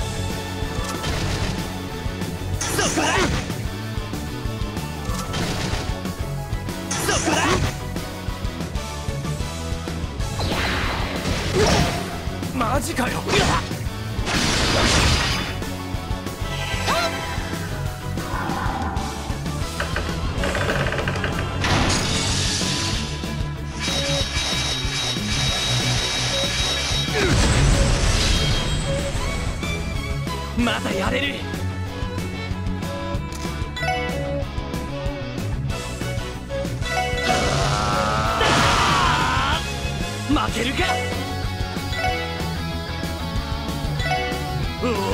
そこだ。そこだ。マジかよ。まだやれる。負けるか。うおー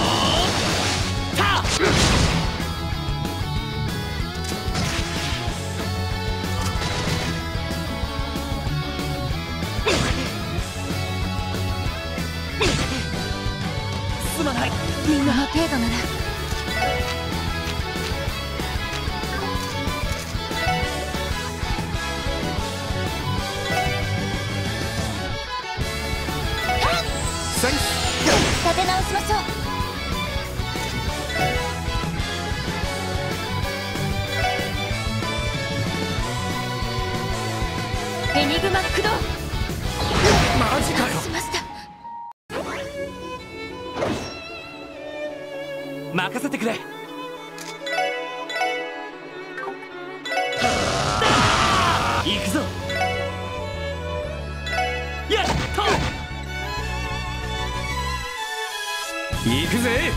たすまない。 みんなの程度なら。 センス。 立て直しましょう。エニグマ駆動。 マジかよ。 しました。 任せてくれ。行くぞ。やっと行くぜ。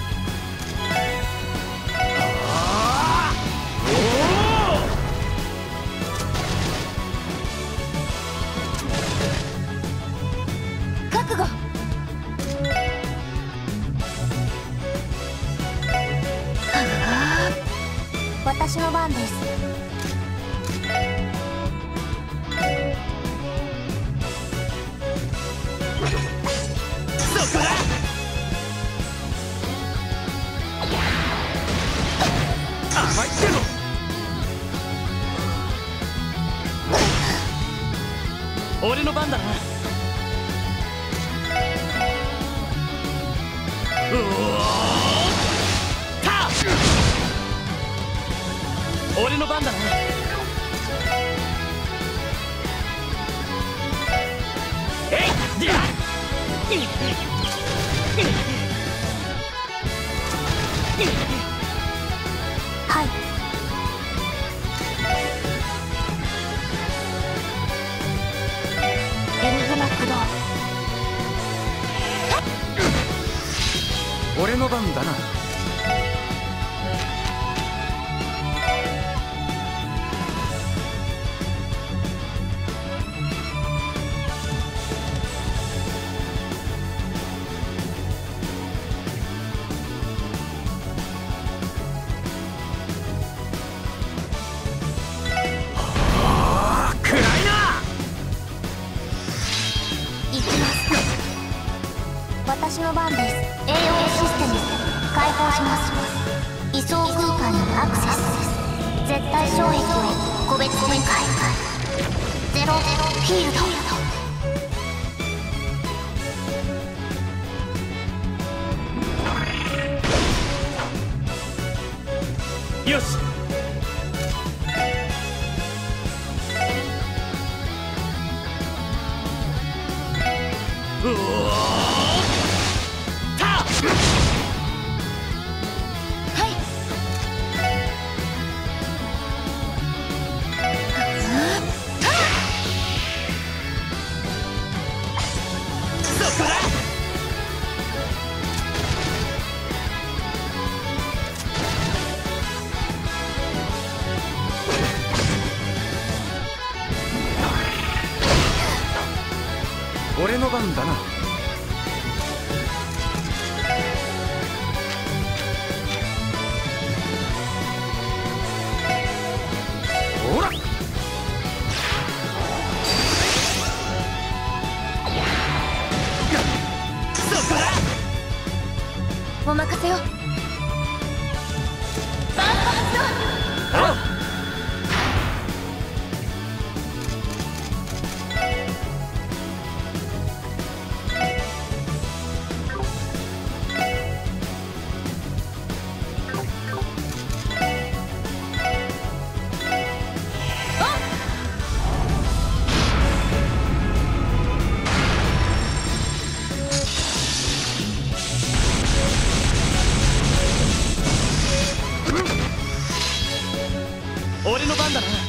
あーおー覚悟。 私の番です。 そこだ。甘いけど。俺の番だな。うおーた俺の番だな。えいやっはい。エニグマ駆動。 の番です。 エーオー システム解放します。位相空間にアクセス。絶対障壁へ個別展開。ゼロフィールド。 よし。うおーたはいそこだ。 俺の番だな。ほらそこだ。 お任せを。バースト発動。 あっ俺の番だな。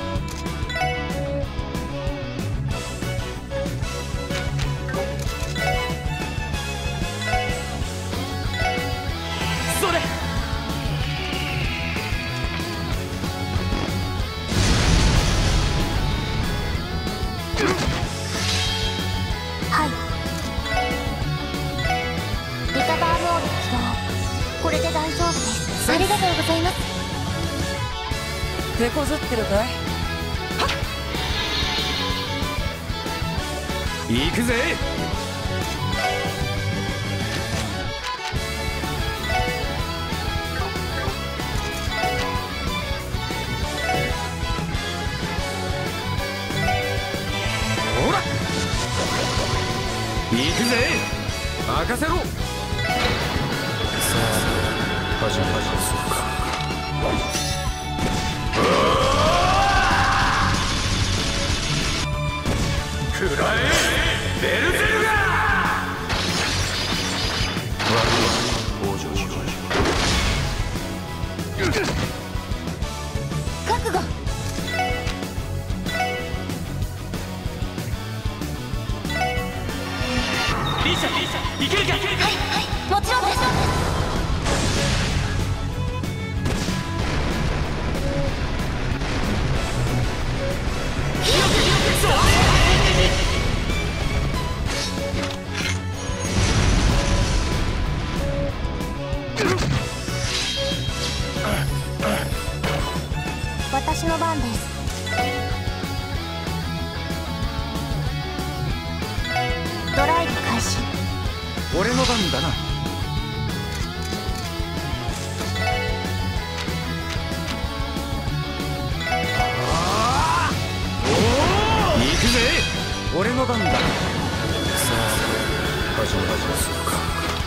それ。 はい。リカバーモード起動。これで大丈夫です。 ありがとうございます。 手こずってるかい？行くぜ。ほら行くぜ。任せろ。さあ始めましょうか。くらえベルゼルガー。悪いわ往生しろ。 覚悟。 リーシャリーシャいけるか。 はいはいもちろんです。 私の番です。ドライブ開始。 俺の番だな。行くぜ。俺の番だ。さあ始めましょうか。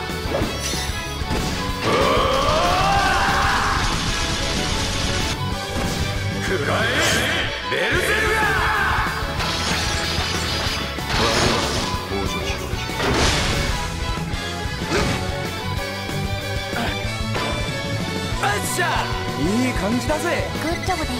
くらえベルゼルガー。往生しろ。あっしゃいい感じだぜ。 グッジョブです。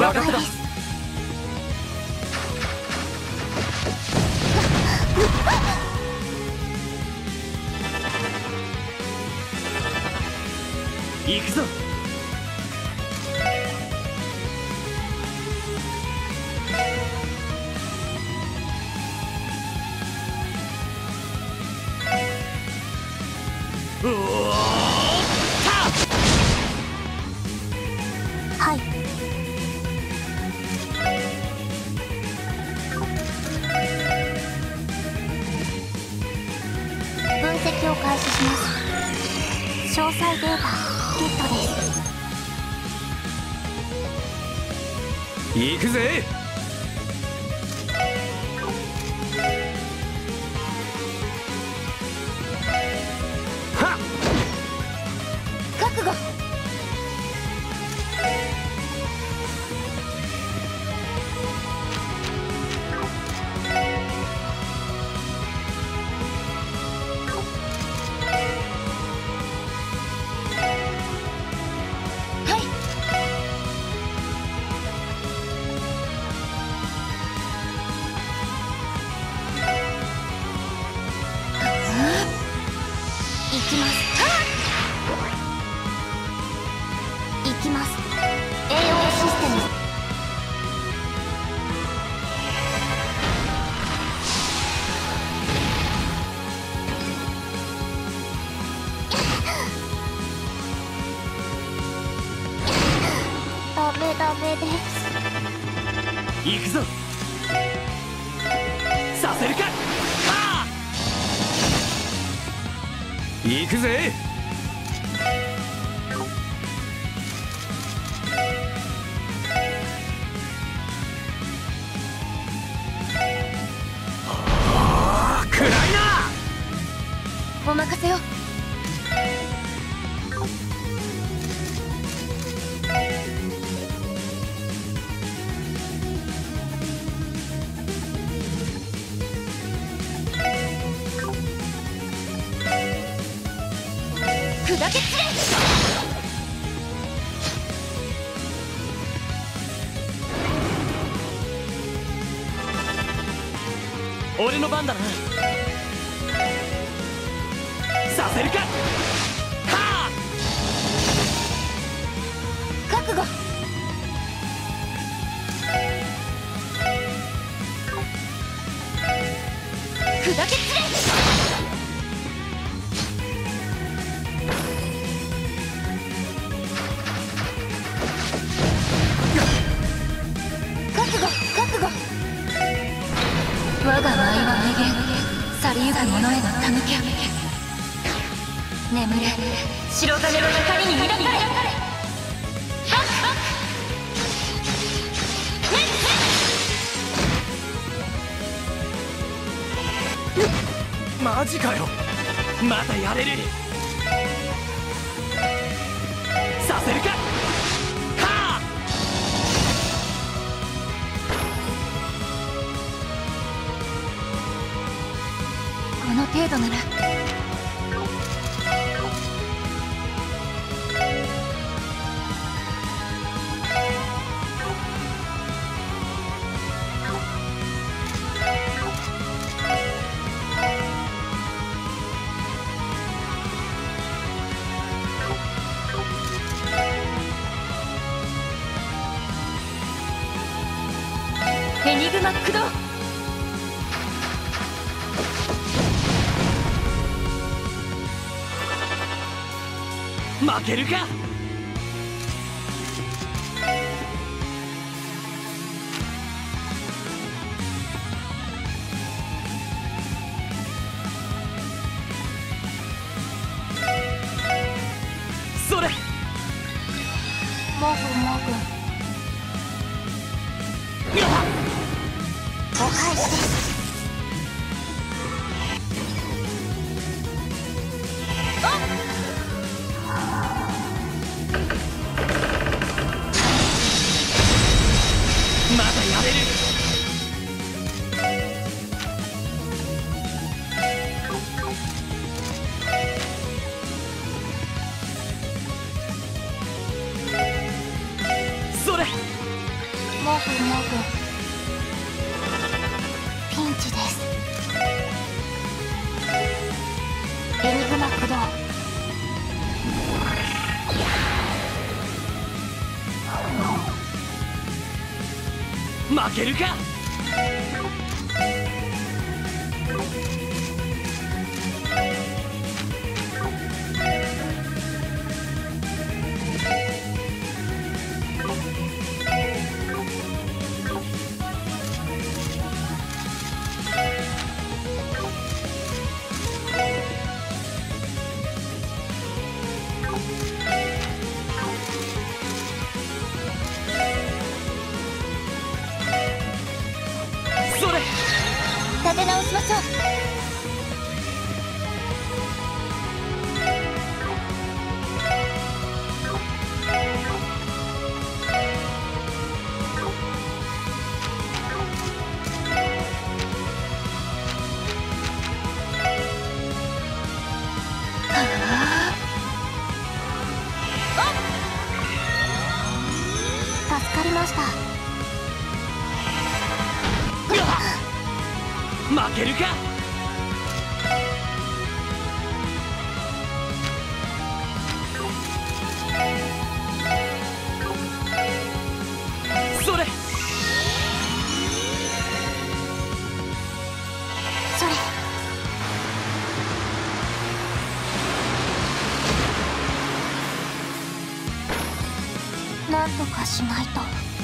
了解です。 行くぞ。うおーはい。分析を開始します。詳細データゲットです。 行くぜ。 はっ、覚悟。 行きます。行きます。エーオー システム。ダメダメです。 行くぞ。させるか。はあ、 行くぜ。 あー、暗いな。 お任せを。砕け散れ。 俺の番だな。させるか。はあ、 覚悟。砕け散れ。覚悟覚悟。我が舞は無限、去りゆく者への手向け。眠れ、白金の光に抱かれ。 マジかよ。まだやれる。させるか。はあ、 この程度なら。エニグマ駆動。 負けるか。それ。 もぐもぐ。お返しです。 まだやれる。それ。 です。エニグマ駆動。 負けるか。 立て直しましょう。 助かりました。 負けるか。それそれ。なんとかしないと。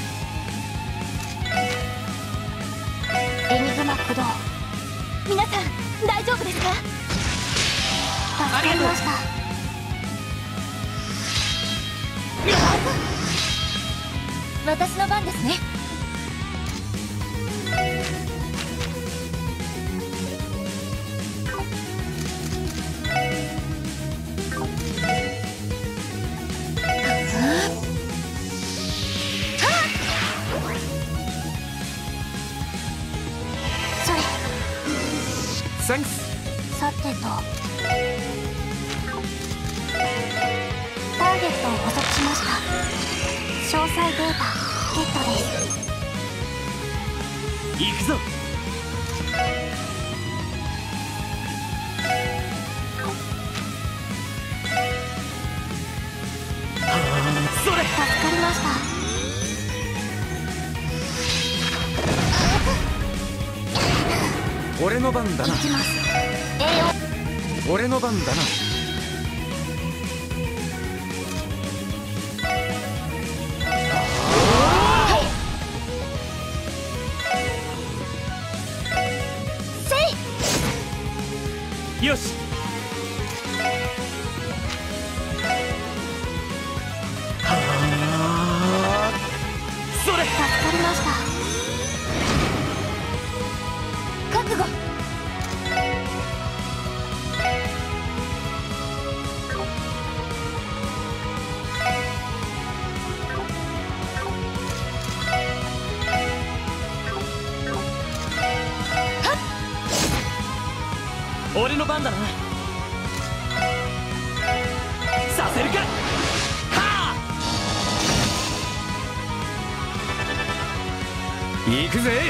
エニグマ駆動。 皆さん大丈夫ですか？ 助かりました。 私の番ですね。 それ。 サンクス。 さてと、ターゲットを捕捉しました。詳細データゲットです。 行くぞ。それ。 助かりました。 俺の番だな。 行きます。栄養。 俺の番だな。 よし。それ。 助かりました。 覚悟。 俺の番だな。させるか。はあ。 行くぜ。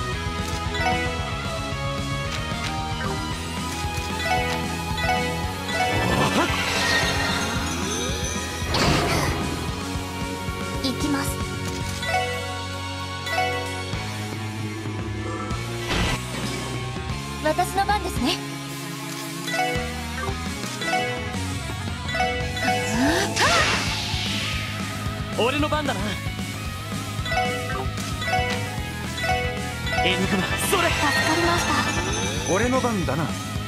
行きます。 私の番ですね。 俺の番だな。エニグマ。それ。 助かりました。 俺の番だな。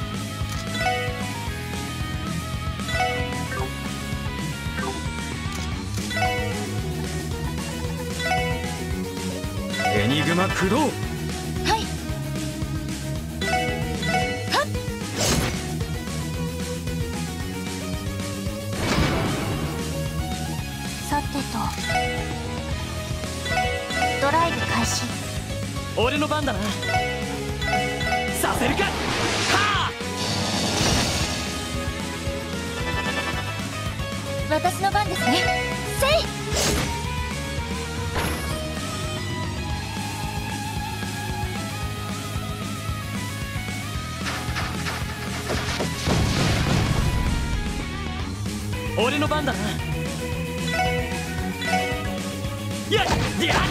エニグマ駆動。 はい。 さてと、ドライブ開始。 俺の番だな。させるか。はあ。 私の番ですね。せい。 俺の番だな。やっやっ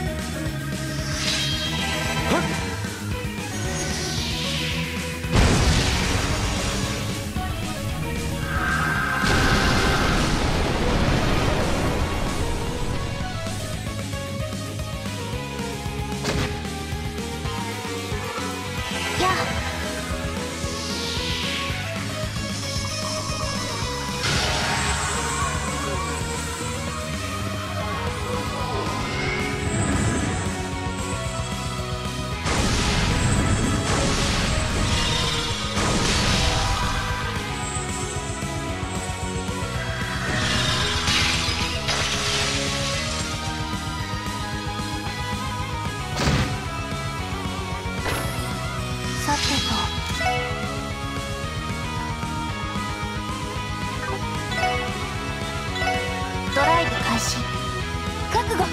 ドライブ開始。覚悟。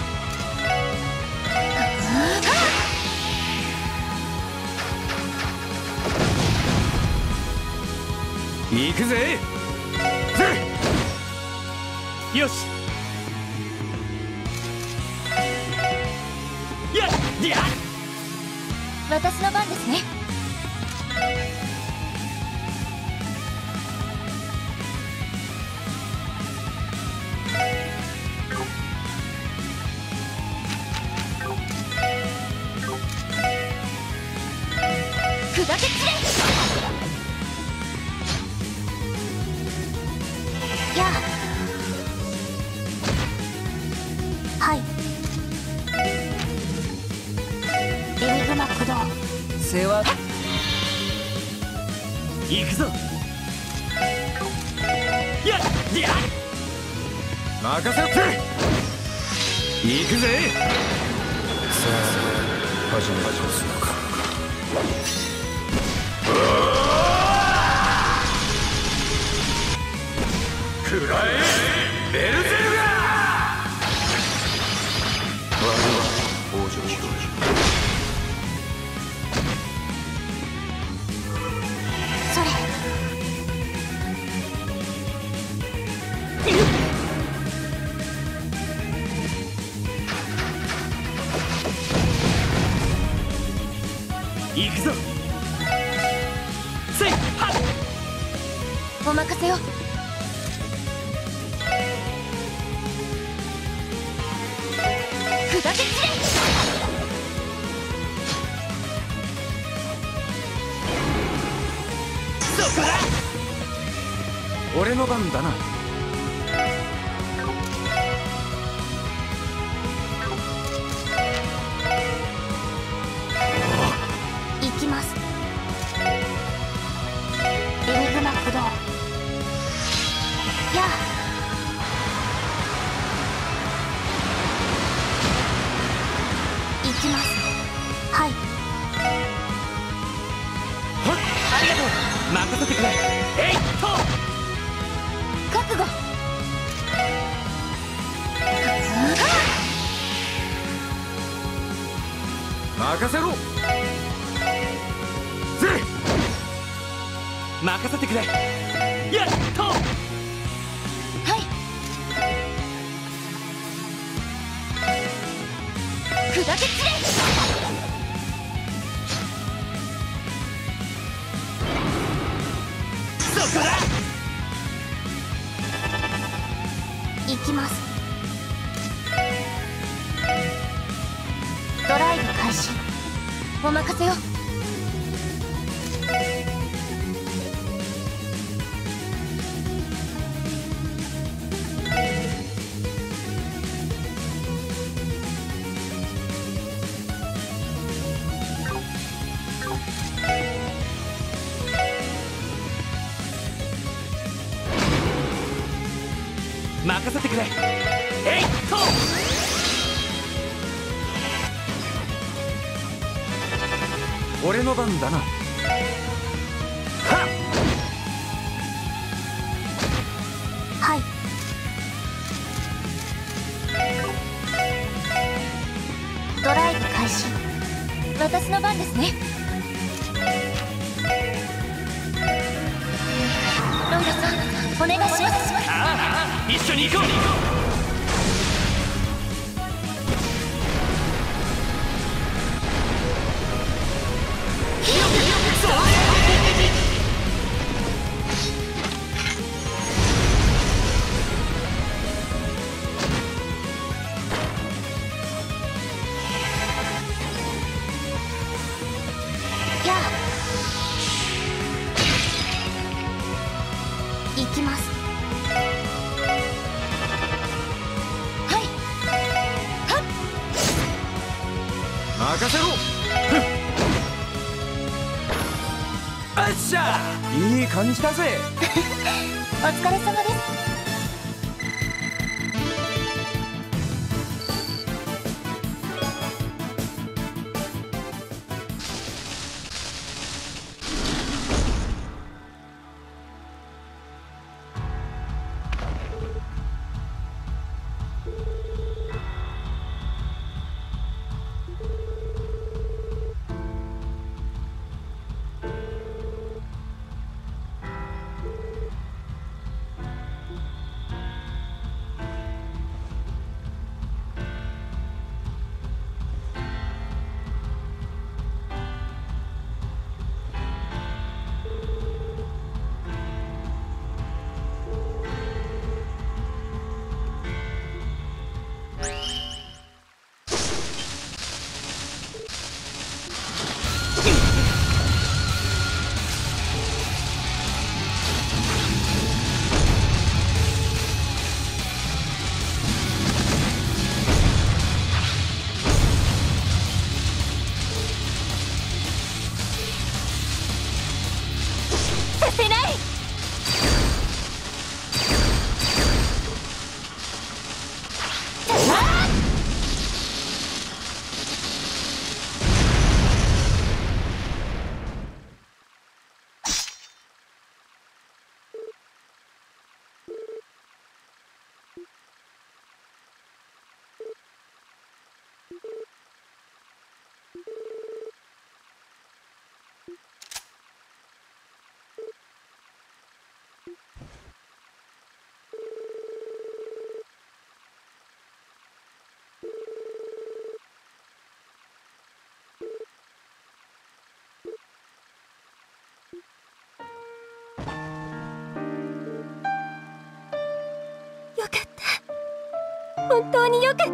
行くぜ。 よし。やっやっ私の番ですね。砕け散れ。 やあ。はい。エニグマ駆動。 世話行くぞ。やっやっ任せろ。行くぜ。さあ始め始めするか。くらえベルゼルガー。我は王女広い。 それ。 行くぞ。せいはっお任せを。砕け散れ。 そこだ。 俺の番だな。 行きます。エニグマ駆動。やあ。行きます。はい。 ありがとう。任せてくれ。えいっと覚悟。 任せろ。ぜ任せてくれ。やっとはい。砕け散れ。 そこだ。 行きます。ドライブ開始。 お任せを。 任せてくれ。えいっと俺の番だな。はっはい。ドライブ開始。 私の番ですね。ロイドさん、お願いします。 ああ一緒に行こう。 やあ、行きます。はい。はっ。 任せろ。あっしゃ、いい感じだぜ。 お疲れ様です。 よかった。本当によかった。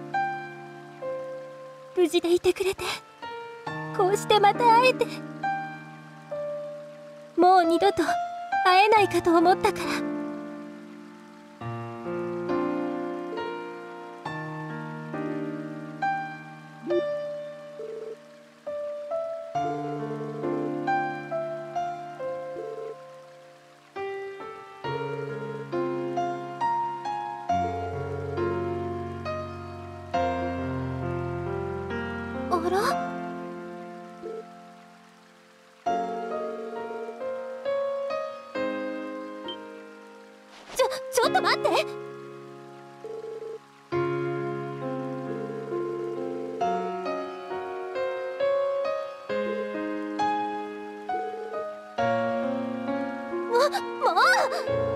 無事でいてくれて、こうしてまた会えて、もう二度と会えないかと思ったから。あら？ちょ、ちょっと待って！も、もう！